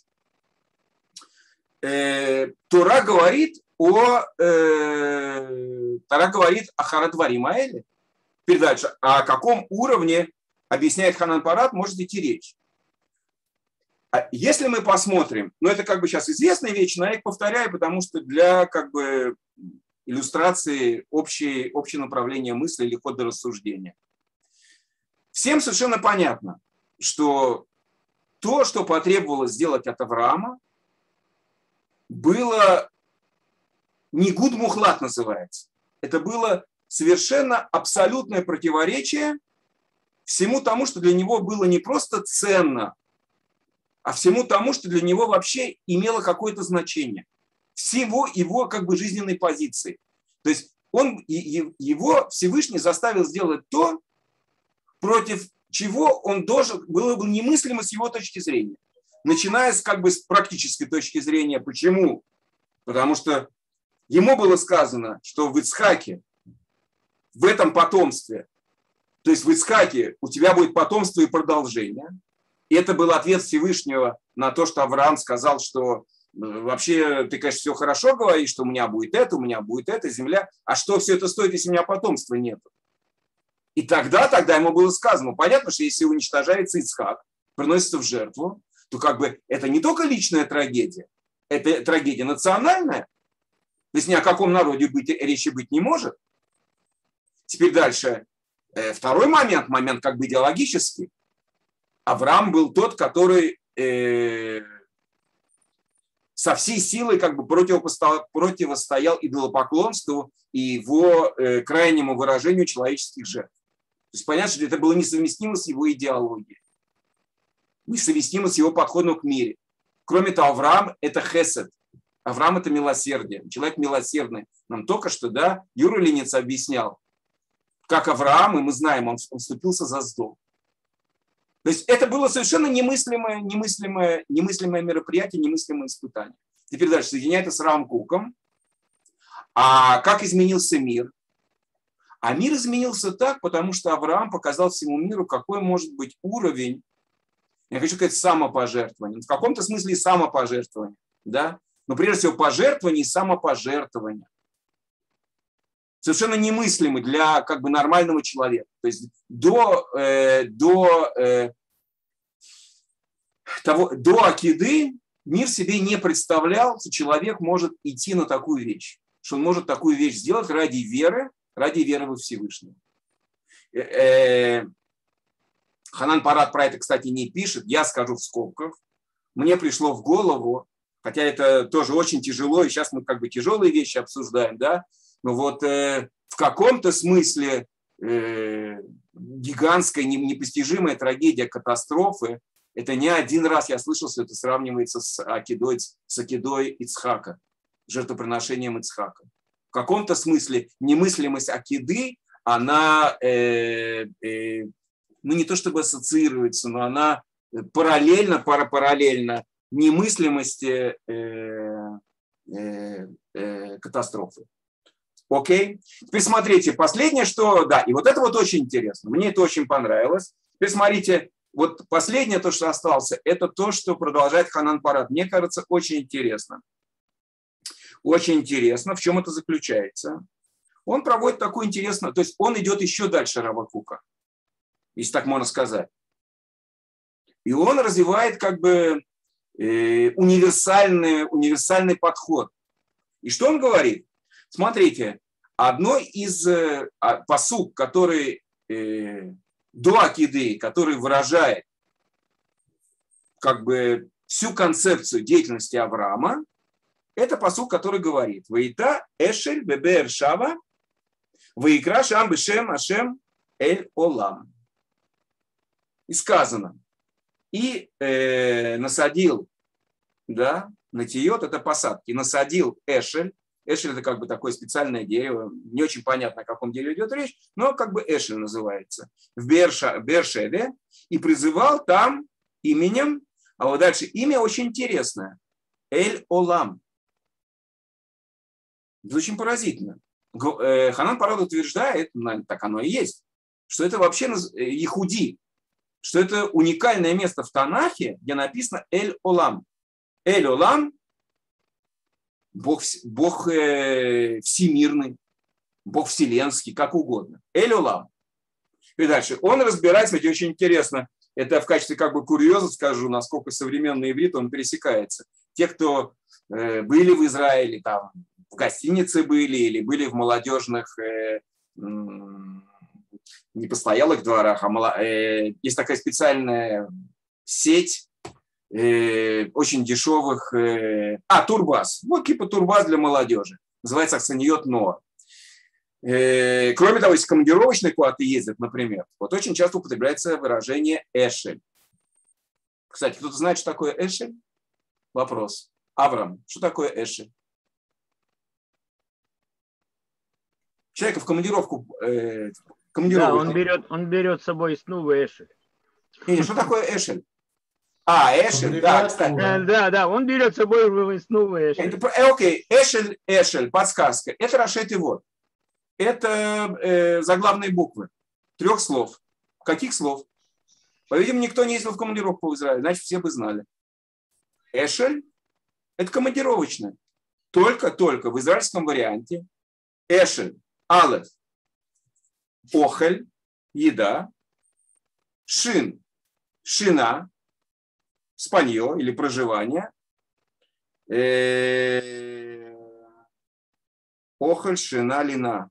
э, Тора говорит о э, Тора говорит о Ахара Дварим Аэле. Теперь дальше. О каком уровне, объясняет Ханан Парат, может идти речь. Если мы посмотрим, ну это как бы сейчас известная вещь, но я их повторяю, потому что для как бы иллюстрации общей, общего направления мысли или хода рассуждения. Всем совершенно понятно, что то, что потребовалось сделать от Авраама, было не гуд мухлат называется. Это было совершенно абсолютное противоречие всему тому, что для него было не просто ценно, а всему тому, что для него вообще имело какое-то значение. Всего его как бы жизненной позиции. То есть он, его Всевышний заставил сделать то, против чего он должен, было бы немыслимо с его точки зрения. Начиная с, как бы, с практической точки зрения. Почему? Потому что ему было сказано, что в Ицхаке, в этом потомстве, то есть в Ицхаке у тебя будет потомство и продолжение. И это был ответ Всевышнего на то, что Авраам сказал, что вообще ты, конечно, все хорошо говоришь, что у меня будет это, у меня будет это, земля. А что все это стоит, если у меня потомства нет? И тогда, тогда ему было сказано, понятно, что если уничтожается Ицхак, приносится в жертву, то как бы это не только личная трагедия, это трагедия национальная. То есть ни о каком народе быть, речи быть не может. Теперь дальше. Второй момент, момент как бы идеологический. Авраам был тот, который э, со всей силой как бы противопостоял, противостоял идолопоклонству и его э, крайнему выражению человеческих жертв. То есть понятно, что это было несовместимо с его идеологией, несовместимо с его подходом к миру. Кроме того, Авраам – это хесед. Авраам – это милосердие. Человек милосердный. Нам только что, да, Юра Ленец объяснял, как Авраам, и мы знаем, он, он вступился за Сдом. То есть это было совершенно немыслимое, немыслимое, немыслимое мероприятие, немыслимое испытание. Теперь дальше соединяет это с Равом Куком. А как изменился мир? А мир изменился так, потому что Авраам показал всему миру, какой может быть уровень, я хочу сказать, самопожертвования. В каком-то смысле и самопожертвования. Да? Но прежде всего пожертвование и самопожертвование. Совершенно немыслимый для как бы нормального человека. То есть до, э, до, э, того, до Акиды мир себе не представлял, что человек может идти на такую вещь. Что он может такую вещь сделать ради веры, ради веры во Всевышнего. Э, э, Ханан Парат про это, кстати, не пишет. Я скажу в скобках. Мне пришло в голову, хотя это тоже очень тяжело, и сейчас мы как бы тяжелые вещи обсуждаем, да, но вот э, в каком-то смысле э, гигантская, непостижимая трагедия катастрофы, это не один раз я слышал, что это сравнивается с Акидой, с Акидой Ицхака, жертвоприношением Ицхака. В каком-то смысле немыслимость Акиды, она, э, э, ну не то чтобы ассоциируется, но она параллельно, параллельно немыслимости э, э, э, катастрофы. Окей. Теперь смотрите, последнее, что... Да, и вот это вот очень интересно. Мне это очень понравилось. Теперь смотрите, вот последнее, то, что осталось, это то, что продолжает Ханан Парад. Мне кажется, очень интересно. Очень интересно. В чем это заключается? Он проводит такую интересную... То есть он идет еще дальше Рабакука, если так можно сказать. И он развивает как бы э, универсальный, универсальный подход. И что он говорит? Смотрите, одно из э, пасук, который... Э, до акиды, который выражает как бы всю концепцию деятельности Авраама, это пасук, который говорит: «Ваита эшель бебеэр шава, ваикра шам бешем ашем эль олам». И сказано: и э, насадил, да, натиот, это посадки, насадил эшель. Эшель – это как бы такое специальное дерево. Не очень понятно, о каком дереве идет речь, но как бы эшель называется. В Берша, Бершеве. И призывал там именем, а вот дальше имя очень интересное. Эль-Олам. Это очень поразительно. Ханан Парад утверждает, так оно и есть, что это вообще Ехуди, что это уникальное место в Танахе, где написано Эль-Олам. Эль-Олам – Бог, Бог э, всемирный, Бог вселенский, как угодно. Эль-Олам. И дальше. Он разбирается, ведь очень интересно, это в качестве как бы курьеза скажу, насколько современный иврит, он пересекается. Те, кто э, были в Израиле, там, в гостинице были или были в молодежных, э, не постоялых дворах, а э, есть такая специальная сеть, очень дешевых... А, турбаз. Вот типа турбаз для молодежи. Называется Аксаниот Ноа. Кроме того, если командировочные куда-то ездят, например, вот очень часто употребляется выражение «эшель». Кстати, кто-то знает, что такое «эшель»? Вопрос. Авраам, что такое «эшель»? Человека в командировку... Э, да, он берет, он берет с собой снова «эшель». Не, что такое «эшель»? А, эшель, да, кстати. Да, да, да, он берет с собой снова эшель. Окей, эшель, эшель, подсказка. Это рашет и вот. Это э, заглавные буквы. Трех слов. Каких слов? По-видимому, никто не ездил в командировку в Израиль, значит, все бы знали. Эшель – это командировочное. Только-только в израильском варианте эшель, алеф, охель, еда, шин, шина, спанье или проживание, охель, шина, лина.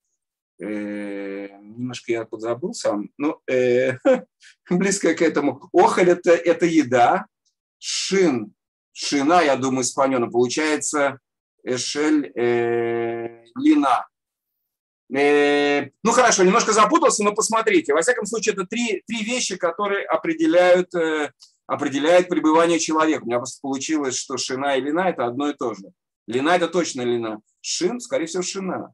Немножко я подзабыл сам, но близко к этому. Охель – это, это еда, шин, шина, я думаю, спанье, но получается эшель, лина. Ну хорошо, немножко запутался, но посмотрите. Во всяком случае, это три, три вещи, которые определяют, определяют пребывание человека. У меня просто получилось, что шина и лина – это одно и то же. Лина – это точно лина. Шин, скорее всего, шина.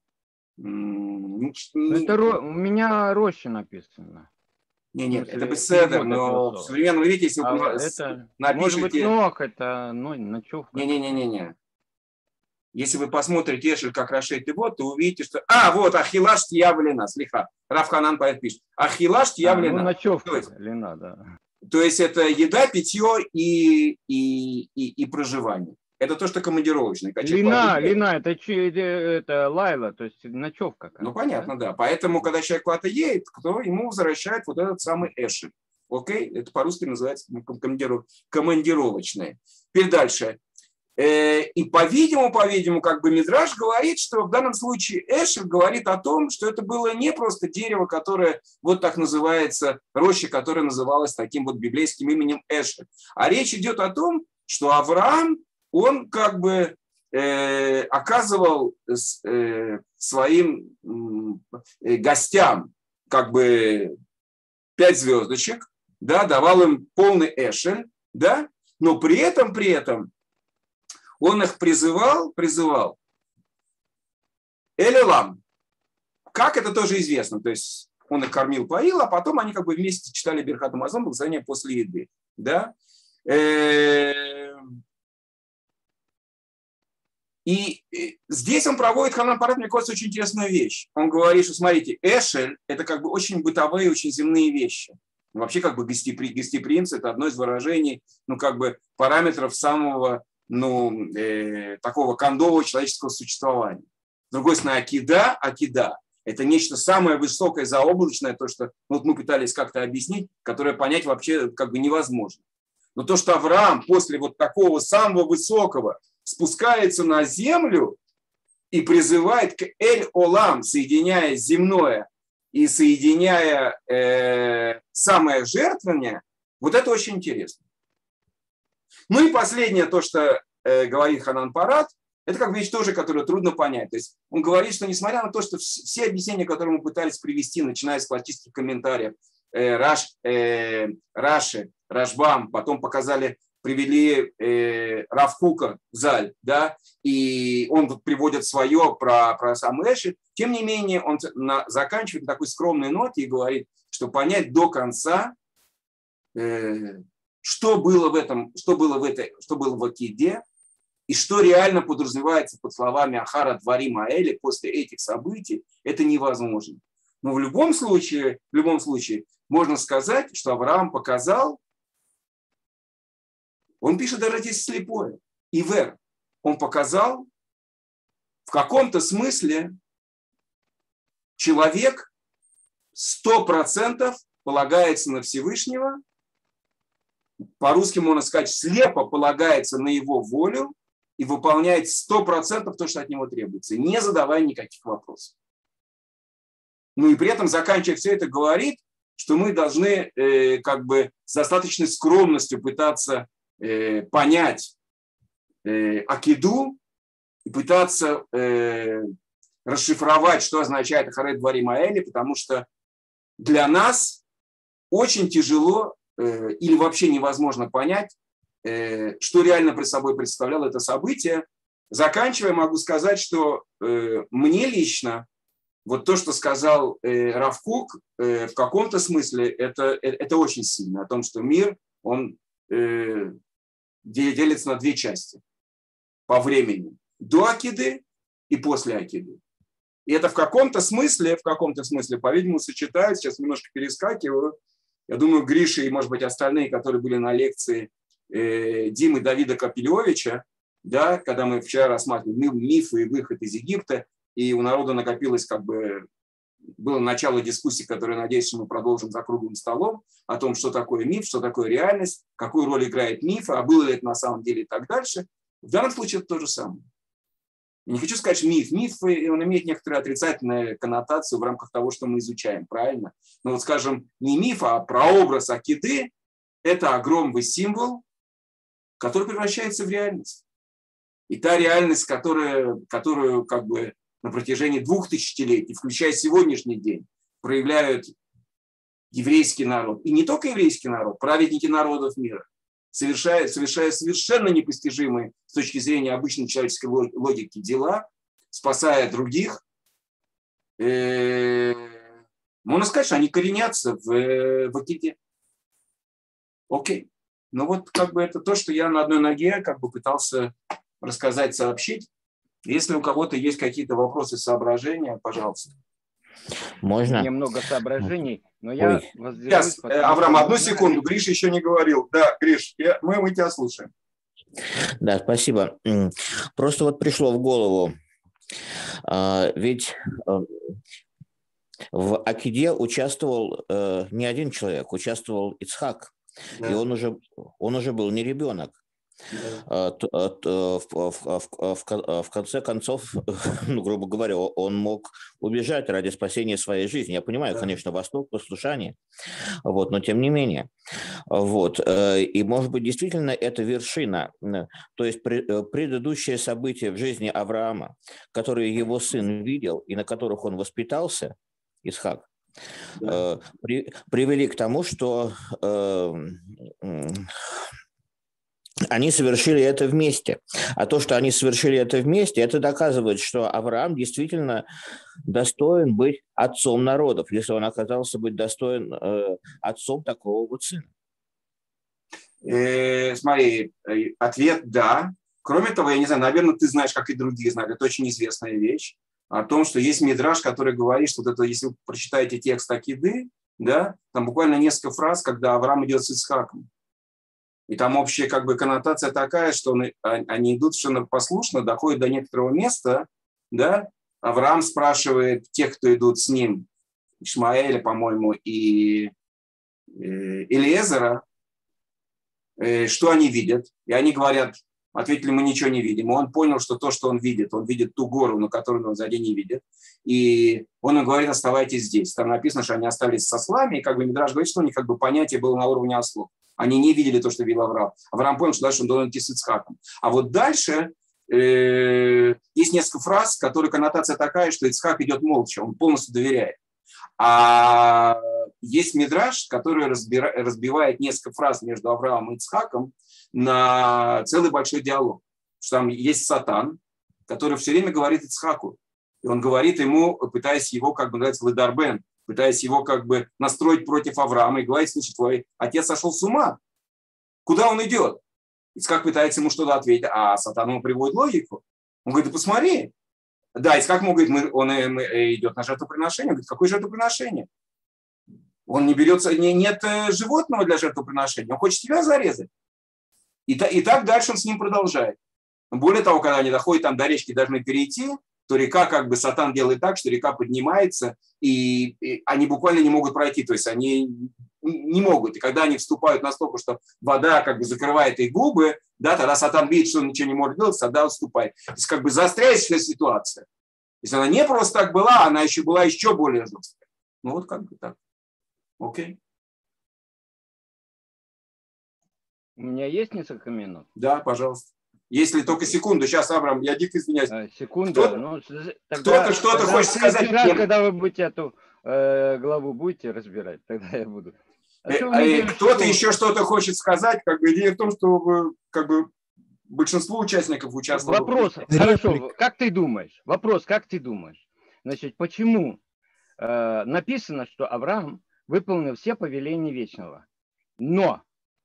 Это ро... У меня роща написано. Не, нет, это беседер, но в современном иврите, если вы а это... напишите... Может быть, ног, это ну, ночевка. Не-не-не-не. Если вы посмотрите эшель как рашет и вот, то увидите, что... А, вот, ахилаш тиявлина, слиха. Рав Ханан поэт пишет. Ахилаш тиявлина. А, ну, ночевка, то есть, лина, да. То есть это еда, питье и, и, и, и проживание. Это то, что командировочное. Лина, лина, это, это лайла, то есть ночевка. Ну, понятно, да. Поэтому, когда человек куда-то едет, то ему возвращает вот этот самый эшель. Окей? Это по-русски называется командировочное. Теперь дальше. И, по-видимому, по-видимому, как бы Мидраш говорит, что в данном случае эшель говорит о том, что это было не просто дерево, которое вот так называется, роща, которая называлась таким вот библейским именем эшель. А речь идет о том, что Авраам, он как бы э, оказывал э, своим э, гостям как бы пять звездочек, да, давал им полный эшель, да, но при этом, при этом он их призывал, призывал Эль-Олам. Как это тоже известно, то есть он их кормил, поил, а потом они как бы вместе читали Берхат Амазон, благословение после еды, да. И здесь он проводит Ханан Парад, мне кажется, очень интересную вещь. Он говорит, что, смотрите, эшель – это как бы очень бытовые, очень земные вещи. Вообще, как бы гостепри... гостеприимство – это одно из выражений, ну, как бы параметров самого, ну, э, такого кондового человеческого существования. С другой стороны, акида, акида – это нечто самое высокое, заоблачное, то, что ну, вот мы пытались как-то объяснить, которое понять вообще как бы невозможно. Но то, что Авраам после вот такого самого высокого спускается на землю и призывает к Эль-Олам, соединяя земное и соединяя э, самое жертвенное, вот это очень интересно. Ну и последнее, то, что э, говорит Ханан Парат, это как вещь тоже, которую трудно понять. То есть он говорит, что несмотря на то, что все объяснения, которые мы пытались привести, начиная с классических комментариев, э, Раш, э, Раши, Рашбам, потом показали, привели э, Рав Хука, Заль, да, и он вот приводит свое про, про сам Эши. Тем не менее, он на, заканчивает на такой скромной ноте и говорит, что понять до конца, э, что было в этом, что было в этой, что было в акиде, и что реально подразумевается под словами Ахара Дварим Аэли после этих событий, это невозможно. Но в любом случае, в любом случае можно сказать, что Авраам показал, он пишет даже здесь слепое, Ивер, он показал, в каком-то смысле человек сто процентов полагается на Всевышнего, по-русски можно сказать, слепо полагается на его волю и выполняет сто процентов то, что от него требуется, не задавая никаких вопросов. Ну и при этом, заканчивая все это, говорит, что мы должны э, как бы с достаточной скромностью пытаться э, понять э, акиду и пытаться э, расшифровать, что означает Ахарей Дварим Аэли, потому что для нас очень тяжело э, или вообще невозможно понять, что реально пред собой представляло это событие. Заканчивая, могу сказать, что э, мне лично вот то, что сказал э, Рав Кук, э, в каком-то смысле это, это очень сильно. О том, что мир, он э, делится на две части по времени. До акиды и после акиды. И это в каком-то смысле, в каком-то смысле, по-видимому, сочетают, сейчас немножко перескакиваю, я думаю, Гриша и, может быть, остальные, которые были на лекции Димы Давида Капелевича, да, когда мы вчера рассматривали мифы и выход из Египта, и у народа накопилось, как бы, было начало дискуссии, которую, надеюсь, что мы продолжим за круглым столом, о том, что такое миф, что такое реальность, какую роль играет миф, а было ли это на самом деле и так дальше. В данном случае это то же самое. Я не хочу сказать, что миф. Миф, он имеет некоторую отрицательную коннотацию в рамках того, что мы изучаем, правильно? Но вот, скажем, не миф, а прообраз акиды – это огромный символ, который превращается в реальность. И та реальность, которая, которую как бы на протяжении двух тысячелетий, включая сегодняшний день, проявляют еврейский народ. И не только еврейский народ, праведники народов мира, совершая, совершая совершенно непостижимые с точки зрения обычной человеческой логики дела, спасая других. Э-э- можно сказать, что они коренятся в, в акиде. Окей. Ну вот как бы это то, что я на одной ноге как бы пытался рассказать, сообщить. Если у кого-то есть какие-то вопросы, соображения, пожалуйста. Можно? Немного соображений, но я воздержусь. Сейчас, Авраам, одну секунду, Гриша еще не говорил. Да, Гриш, я, мы, мы тебя слушаем. Да, спасибо. Просто вот пришло в голову, ведь в акиде участвовал не один человек, участвовал Ицхак. Да. И он уже, он уже был не ребенок. Да. В, в, в, в конце концов, ну, грубо говоря, он мог убежать ради спасения своей жизни. Я понимаю, да. Конечно, Восток, послушание, вот, но тем не менее. Вот. И, может быть, действительно это вершина, то есть предыдущие события в жизни Авраама, которые его сын видел и на которых он воспитался, Исхак, да. при, привели к тому, что э, э, они совершили это вместе. А то, что они совершили это вместе, это доказывает, что Авраам действительно достоин быть отцом народов, если он оказался быть достоин э, отцом такого вот сына. Э, смотри, ответ «да». Кроме того, я не знаю, наверное, ты знаешь, как и другие знают, это очень известная вещь, о том, что есть мидраш, который говорит, что вот это, если вы прочитаете текст акиды, да, там буквально несколько фраз, когда Авраам идет с Ицхаком. И там общая как бы коннотация такая, что он, они идут совершенно послушно, доходят до некоторого места, да, Авраам спрашивает тех, кто идут с ним, Ишмаэля, по-моему, и Элиезера, что они видят. И они говорят, ответили, мы ничего не видим. И он понял, что то, что он видит, он видит ту гору, на которую он сзади не видит. И он им говорит, оставайтесь здесь. Там написано, что они остались с ослами, и как бы Мидраш говорит, что у них как бы понятие было на уровне ослов. Они не видели то, что видел Авраам. Авраам понял, что дальше он должен идти с Ицхаком. А вот дальше э, есть несколько фраз, которые коннотация такая, что Ицхак идет молча, он полностью доверяет. А есть Мидраш, который разбира, разбивает несколько фраз между Авраамом и Ицхаком на целый большой диалог. Что там есть Сатан, который все время говорит Ицхаку. И он говорит ему, пытаясь его, как бы называется, ледарбен, пытаясь его как бы настроить против Авраама, и говорит, слушай, твой отец сошел с ума. Куда он идет? Ицхак пытается ему что-то ответить, а Сатан ему приводит логику. Он говорит, да посмотри. Да, Ицхак ему говорит, мы, он мы, идет на жертвоприношение. Он говорит, какое жертвоприношение? Он не берется, не, нет животного для жертвоприношения, он хочет тебя зарезать. И, и так дальше он с ним продолжает. Более того, когда они доходят там до речки, должны перейти, то река, как бы Сатан делает так, что река поднимается, и, и они буквально не могут пройти, то есть они не могут. И когда они вступают настолько, что вода как бы закрывает их губы, да, тогда Сатан видит, что он ничего не может делать, тогда вступает. То есть как бы заостряется ситуация. Если она не просто так была, она еще была еще более жесткая. Ну вот как бы так. Окей. У меня есть несколько минут? Да, пожалуйста. Если только секунду. Сейчас, Авраам, я дико извиняюсь. А, секунду. Кто-то, ну, кто-то что-то тогда хочет сказать. Раз, когда вы будете эту э, главу будете разбирать, тогда я буду. А э, э, кто-то что... еще что-то хочет сказать. Как бы идея в том, что как бы большинство участников участвовало. Вопрос. Хорошо. Как ты думаешь? Вопрос. Как ты думаешь? Значит, почему э, написано, что Авраам выполнил все повеления Вечного, но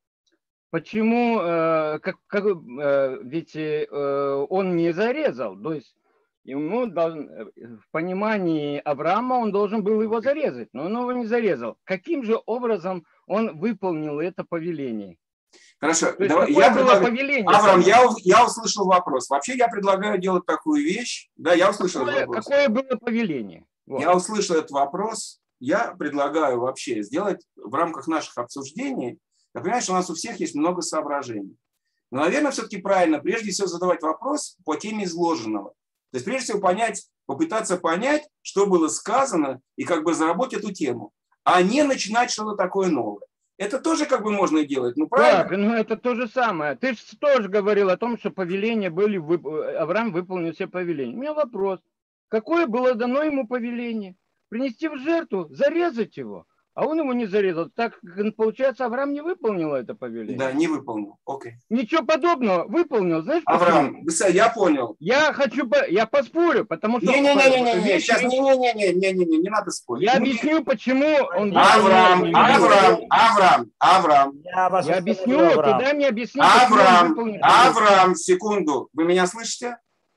почему, э, как, как, э, ведь э, он не зарезал, то есть ему должен, в понимании Авраама он должен был его зарезать, но он его не зарезал. Каким же образом он выполнил это повеление? Хорошо, то давай, я предлагаю... Авраам, я, я услышал вопрос. Вообще я предлагаю делать такую вещь. Да, я услышал какое, этот вопрос. Какое было повеление? Вот. Я услышал этот вопрос. Я предлагаю вообще сделать в рамках наших обсуждений. Я понимаю, что у нас у всех есть много соображений. Но, наверное, все-таки правильно прежде всего задавать вопрос по теме изложенного. То есть, прежде всего, понять, попытаться понять, что было сказано, и как бы заработать эту тему, а не начинать что-то такое новое. Это тоже как бы можно делать, ну правильно? Так, ну это то же самое. Ты же тоже говорил о том, что повеления были, Авраам выполнил все повеления. У меня вопрос. Какое было дано ему повеление? Принести в жертву, зарезать его. А он его не зарезал. Так, получается, Авраам не выполнил это повеление. Да, не выполнил. Окей. Ничего подобного. Выполнил. Знаешь, Авраам, почему? Я понял. Я хочу, я поспорю, потому что... Не-не-не, сейчас, не-не-не, не надо спорить. Я объясню, почему он... Авраам, Авраам, Авраам, Авраам. Я, я объясню, Авраам. Ты дай мне объяснить. Авраам, Авраам, секунду. Вы меня слышите?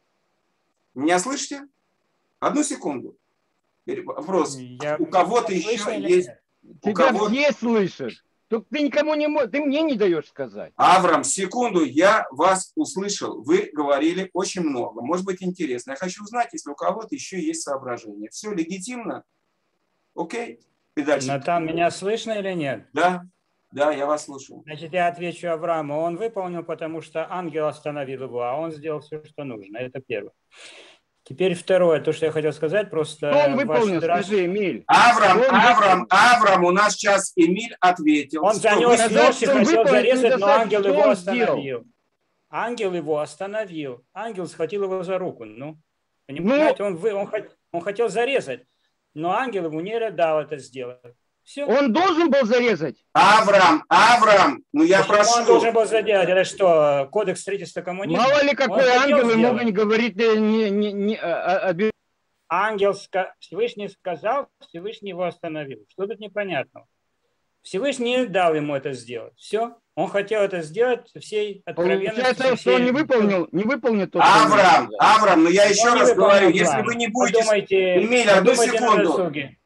Меня слышите? Одну секунду. Вопрос. Я у кого-то еще есть... Тебя кого... все слышишь. Только ты никому не можешь, ты мне не даешь сказать. Авраам, секунду, я вас услышал. Вы говорили очень много. Может быть, интересно. Я хочу узнать, если у кого-то еще есть соображения. Все легитимно? Окей? Натан, меня слышно или нет? Да, да, я вас слушаю. Значит, я отвечу Аврааму. Он выполнил, потому что ангел остановил его, а он сделал все, что нужно. Это первое. Теперь второе, то, что я хотел сказать, просто... Что он выполнил, драж... скажи, Эмиль. Авраам, Авраам, Авраам, у нас сейчас Эмиль ответил. Он занес нож и хотел зарезать, но ангел его остановил. Ангел его остановил. Ангел схватил его за руку. Ну, понимаете, он, он, он хотел зарезать, но ангел ему не дал это сделать. Все. Он должен был зарезать. Авраам, Авраам, ну я Почему прошу. Он должен был зарезать. Это что, кодекс строительства коммунизма? Мало ли какой ангел ему не говорит, не, не, не, а, а... Ангел, Всевышний сказал, Всевышний его остановил. Что тут непонятного? Всевышний не дал ему это сделать. Все. Он хотел это сделать всей откровенностью. Получается, что он не выполнил, не выполнил то, Авраам, Авраам, но я еще раз говорю, если вы не будете... Подумайте, Эмиль, одну секунду.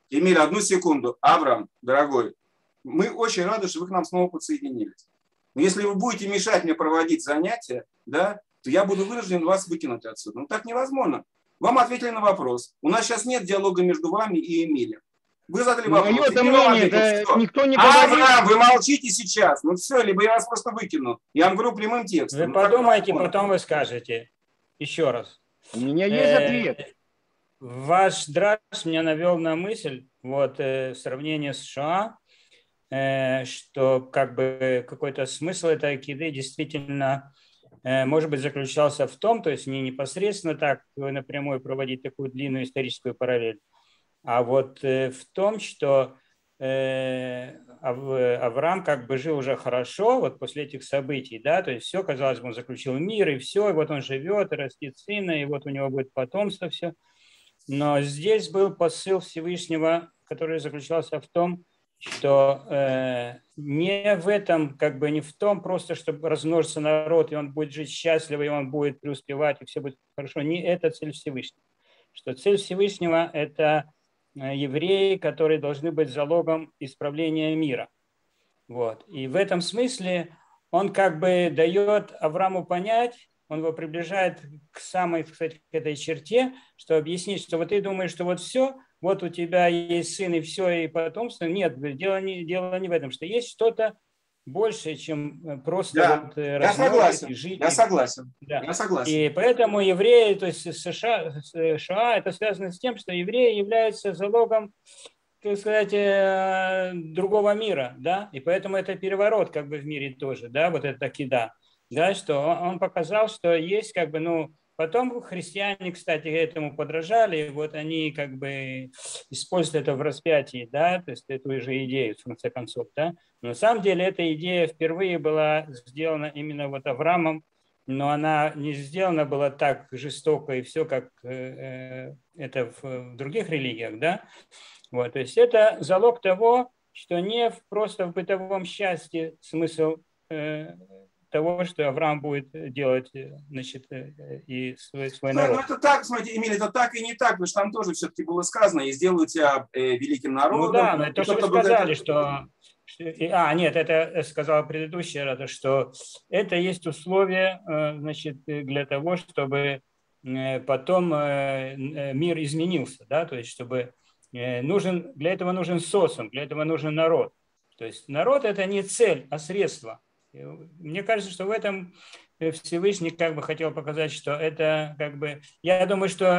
Эмиль, одну секунду. Авраам, дорогой, мы очень рады, что вы к нам снова подсоединились. Но если вы будете мешать мне проводить занятия, да, то я буду вынужден вас выкинуть отсюда. Ну так невозможно. Вам ответили на вопрос. У нас сейчас нет диалога между вами и Эмилем. Вы задали вопрос. Мое-то мнение, это никто не говорит. Авраам, вы молчите сейчас. Ну все, либо я вас просто выкину. Я вам говорю прямым текстом. Вы ну, подумайте, потом вы скажете. Еще раз. У меня есть ответ. Ваш драж меня навел на мысль, вот в сравнении с Шоа, что как бы какой-то смысл этой акиды действительно, может быть, заключался в том, то есть не непосредственно так напрямую проводить такую длинную историческую параллель, а вот в том, что Авраам как бы жил уже хорошо вот после этих событий, да, то есть все, казалось бы, он заключил мир, и все, и вот он живет, и растит сына, и вот у него будет потомство, все. Но здесь был посыл Всевышнего, который заключался в том, что э, не в этом, как бы не в том просто, чтобы размножиться народ, и он будет жить счастливо, и он будет преуспевать, и все будет хорошо. Не это цель Всевышнего. Что цель Всевышнего – это евреи, которые должны быть залогом исправления мира. Вот. И в этом смысле он как бы дает Аврааму понять, он его приближает к самой, кстати, к этой черте, что объяснить, что вот ты думаешь, что вот все, вот у тебя есть сын и все, и потомство. Нет, дело не, дело не в этом, что есть что-то большее, чем просто да, вот я согласен, жить. Я согласен, да. я согласен. И поэтому евреи, то есть США, США, это связано с тем, что евреи являются залогом, так сказать, другого мира, да, и поэтому это переворот как бы в мире тоже, да, вот это акида, да, что он показал, что есть как бы, ну, потом христиане, кстати, этому подражали, вот они как бы используют это в распятии, да, то есть эту же идею, в конце концов, да. Но на самом деле эта идея впервые была сделана именно вот Авраамом, но она не сделана была так жестоко и все, как э, это в, в других религиях, да. Вот, то есть это залог того, что не в, просто в бытовом счастье смысл э, того, что Авраам будет делать, значит, и свой, свой ну, народ. Ну, это так, смотрите, Эмиль, это так и не так, потому что там тоже все-таки было сказано, и сделаю тебя э, великим народом. Ну да, но то, что вы сказали, что... А, нет, это сказал предыдущий оратор, что это есть условие, значит, для того, чтобы потом мир изменился, да, то есть чтобы нужен, для этого нужен социум, для этого нужен народ. То есть народ – это не цель, а средство. Мне кажется, что в этом Всевышний как бы хотел показать, что это как бы... Я думаю, что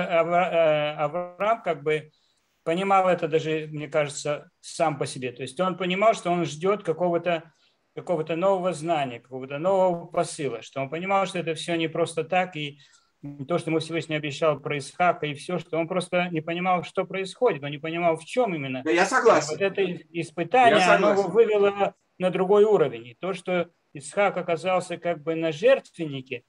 Авраам как бы понимал это даже, мне кажется, сам по себе. То есть он понимал, что он ждет какого-то какого-то нового знания, какого-то нового посыла, что он понимал, что это все не просто так, и то, что ему Всевышний обещал про Исхака, и все, что он просто не понимал, что происходит, он не понимал, в чем именно. Я согласен. Вот это испытание, оно его вывело на другой уровень. И то, что Исхак оказался как бы на жертвеннике,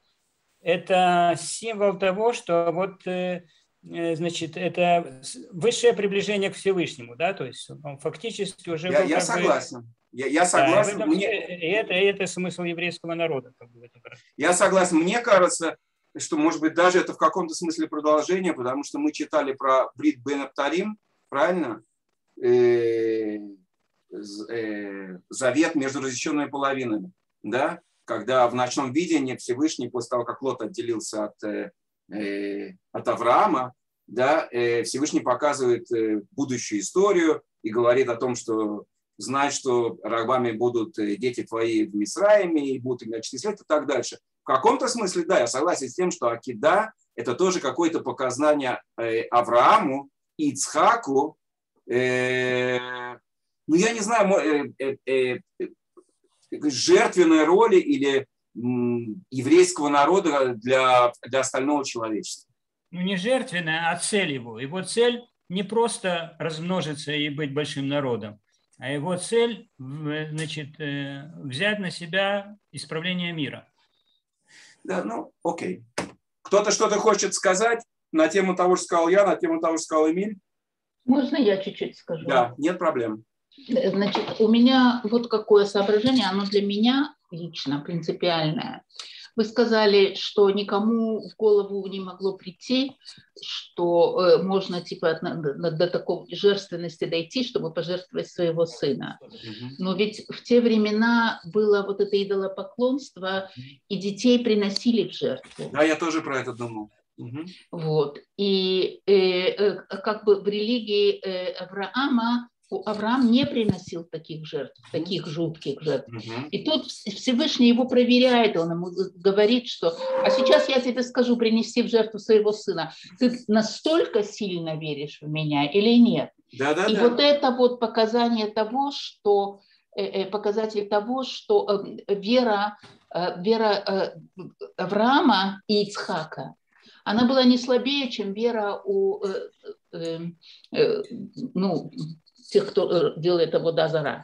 это символ того, что вот, значит, это высшее приближение к Всевышнему, да, то есть он фактически уже... Я, был, я согласен. Бы... Я, я согласен. Да, Мне... и, это, и это смысл еврейского народа. Как бы, я согласен. Мне кажется, что, может быть, даже это в каком-то смысле продолжение, потому что мы читали про Брит бен Аптарим, правильно? Завет между разъединенными половинами, да? Когда в ночном видении Всевышний, после того, как Лот отделился от, от Авраама, да, Всевышний показывает будущую историю и говорит о том, что знать, что рабами будут дети твои в Мисраиме, и будут иметь числить и так дальше. В каком-то смысле, да, я согласен с тем, что акида – это тоже какое-то показание Аврааму и Ицхаку, э, ну, я не знаю, э, э, э, жертвенной роли или м, еврейского народа для, для остального человечества. Ну, не жертвенная, а цель его. Его цель не просто размножиться и быть большим народом, а его цель, значит, взять на себя исправление мира. Да, ну, окей. Кто-то что-то хочет сказать на тему того, что сказал я, на тему того, что сказал Эмиль? Можно я чуть-чуть скажу? Да, нет проблем. Значит, у меня вот какое соображение, оно для меня лично принципиальное. Вы сказали, что никому в голову не могло прийти, что э, можно типа на, на, до такой жертвенности дойти, чтобы пожертвовать своего сына. Но ведь в те времена было вот это идолопоклонство, и детей приносили в жертву. Да, я тоже про это думал. Угу. Вот. И э, э, как бы в религии э, Авраама Авраам не приносил таких жертв, таких жутких жертв. Uh-huh. И тут Всевышний его проверяет, он ему говорит, что а сейчас я тебе скажу, принести в жертву своего сына. Ты настолько сильно веришь в меня или нет? Да, да, и да. вот это вот показание того, что показатель того, что вера, вера Авраама и Ицхака, она была не слабее, чем вера у ну, тех, кто делает авода зара.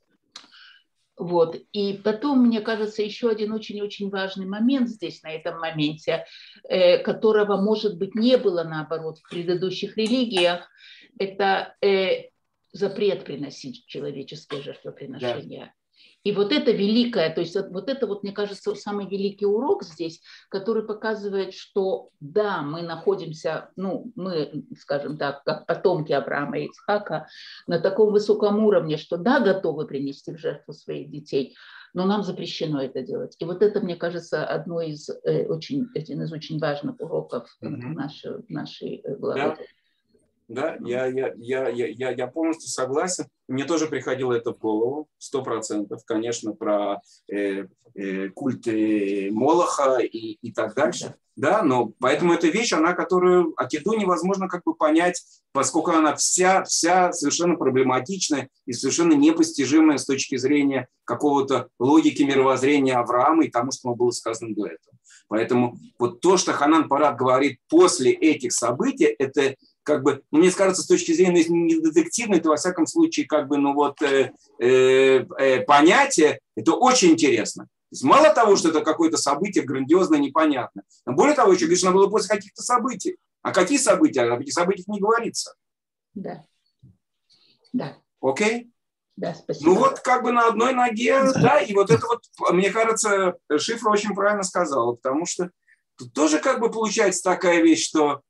Вот. И потом, мне кажется, еще один очень-очень важный момент здесь, на этом моменте, э, которого, может быть, не было, наоборот, в предыдущих религиях, это э, запрет приносить человеческие жертвоприношения. Да. И вот это великое, то есть вот это, вот, мне кажется, самый великий урок здесь, который показывает, что да, мы находимся, ну, мы, скажем так, как потомки Авраама и Ицхака, на таком высоком уровне, что да, готовы принести в жертву своих детей, но нам запрещено это делать. И вот это, мне кажется, одно из, э, очень, один из очень важных уроков mm-hmm. нашей, нашей главы. Да. Да, я, я, я, я, я полностью согласен. Мне тоже приходило это в голову, сто процентов, конечно, про э, э, культ э, Молоха и, и так дальше. Да, но поэтому эта вещь, она, которую акиду невозможно как бы понять, поскольку она вся, вся совершенно проблематичная и совершенно непостижимая с точки зрения какого-то логики мировоззрения Авраама и тому, что было сказано до этого. Поэтому вот то, что Ханан Парат говорит после этих событий, это как бы, ну, мне кажется, с точки зрения, если не детективной, то во всяком случае, как бы, ну вот, э, э, э, понятие, это очень интересно. То есть мало того, что это какое-то событие грандиозное, непонятное, но более того, еще, конечно, было после каких-то событий. А какие события? Об этих событиях не говорится. Да. Да. Окей? Да, спасибо. Ну вот как бы на одной ноге, да, и вот это вот, мне кажется, Шифра очень правильно сказала, потому что тут тоже как бы получается такая вещь, что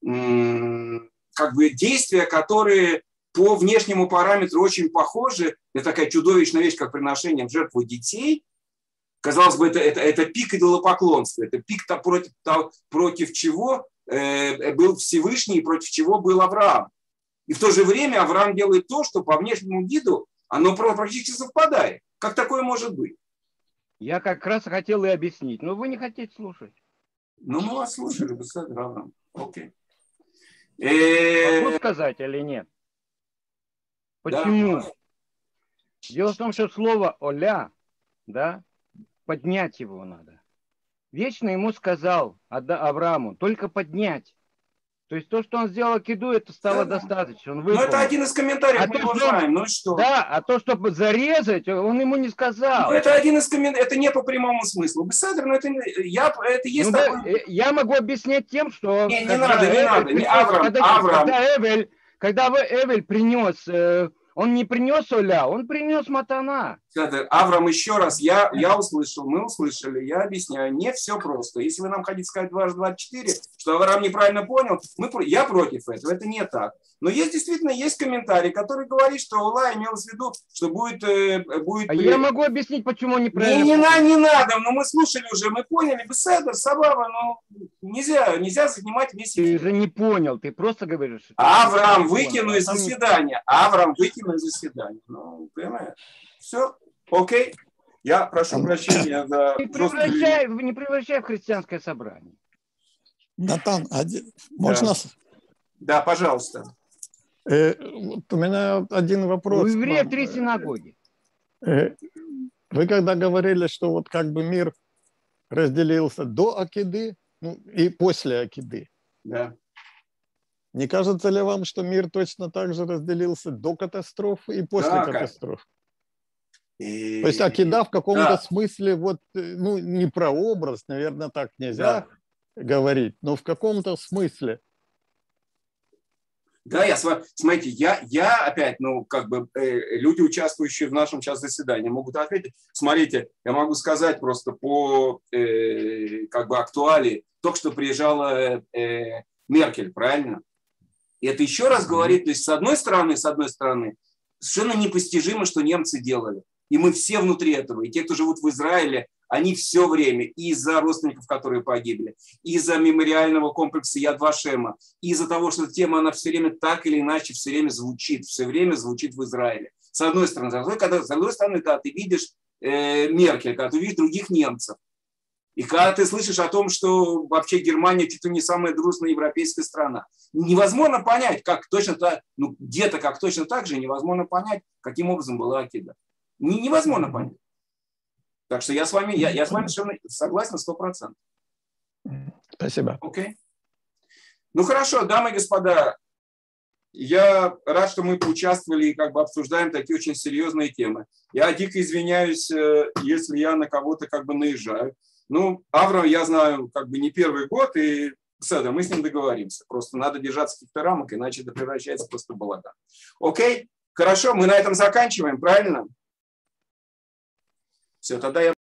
как бы действия, которые по внешнему параметру очень похожи, это такая чудовищная вещь, как приношение в жертву детей. Казалось бы, это, это, это пик идолопоклонства, это пик -то против, то, против чего э, был Всевышний и против чего был Авраам. И в то же время Авраам делает то, что по внешнему виду оно практически совпадает. Как такое может быть? Я как раз хотел и объяснить, но вы не хотите слушать. Ну, мы вас слушали, господин Авраам. Окей. Могу сказать или нет? Почему? Да. Дело в том, что слово «оля», да, поднять его надо. Вечно ему сказал Аврааму, только поднять. То есть то, что он сделал акиду, это стало да, достаточно. Он ну, это один из комментариев, а мы его знаем. Ну что? Да, а то, чтобы зарезать, он ему не сказал. Ну, это один из комментариев, это не по прямому смыслу. Беседер, но это, я, это есть ну, такой... да, я могу объяснять тем, что... Не, не надо, не Эвель надо. Принес, Авраам, подожди, Авраам. Когда Эвель, когда Эвель принес... Он не принес оля, он принес матана. Авраам, еще раз, я, я услышал, мы услышали, я объясняю, не все просто. Если вы нам хотите сказать дважды двадцать четыре, что Авраам неправильно понял, мы, я против этого, это не так. Но есть действительно есть комментарий, который говорит, что Аллах имел в виду, что будет... будет а я могу объяснить, почему он неправильно не, не, на, не надо, но мы слушали уже, мы поняли, беседа, Сабава, но нельзя, нельзя занимать весь... Ты же не понял, ты просто говоришь... Что Авраам выкину из заседания, Авраам выкину из заседания. Ну, понимаешь? Все, окей. Я прошу прощения за... Не превращай, не превращай в христианское собрание. Натан, один... можно... Да, пожалуйста. Э, вот у меня один вопрос. У евреев три синагоги. Э, вы когда говорили, что вот как бы мир разделился до акиды, ну, и после акиды. Да. Не кажется ли вам, что мир точно так же разделился до катастрофы и после да, катастрофы? И... То есть акида в каком-то да. смысле, вот, ну, не прообраз, наверное, так нельзя да. говорить, но в каком-то смысле. Да, я с вами, смотрите, я, я опять, ну, как бы, э, люди, участвующие в нашем сейчас заседании, могут ответить. Смотрите, я могу сказать просто по, э, как бы, актуалии. Только что приезжала э, Меркель, правильно? И это еще раз говорит, то есть, с одной стороны, с одной стороны, совершенно непостижимо, что немцы делали. И мы все внутри этого. И те, кто живут в Израиле, они все время и из-за родственников, которые погибли, и из-за мемориального комплекса Яд Вашема, и из-за того, что тема, она все время так или иначе все время звучит, все время звучит в Израиле. С одной стороны. С другой, когда, с другой стороны, когда ты видишь э, Меркель, когда ты видишь других немцев, и когда ты слышишь о том, что вообще Германия чуть ли не самая дружная европейская страна, невозможно понять, как точно так, ну где-то как точно так же, невозможно понять, каким образом была Акида. Невозможно понять. Так что я с вами, я, я с вами совершенно согласен сто процентов. Спасибо. Окей. Ну хорошо, дамы и господа, я рад, что мы поучаствовали и как бы обсуждаем такие очень серьезные темы. Я дико извиняюсь, если я на кого-то как бы наезжаю. Ну, Авраам, я знаю, как бы не первый год, и Седа, мы с ним договоримся. Просто надо держаться каких-то рамок, иначе это превращается просто в балаган. Окей? Хорошо, мы на этом заканчиваем, правильно? Все, тогда я...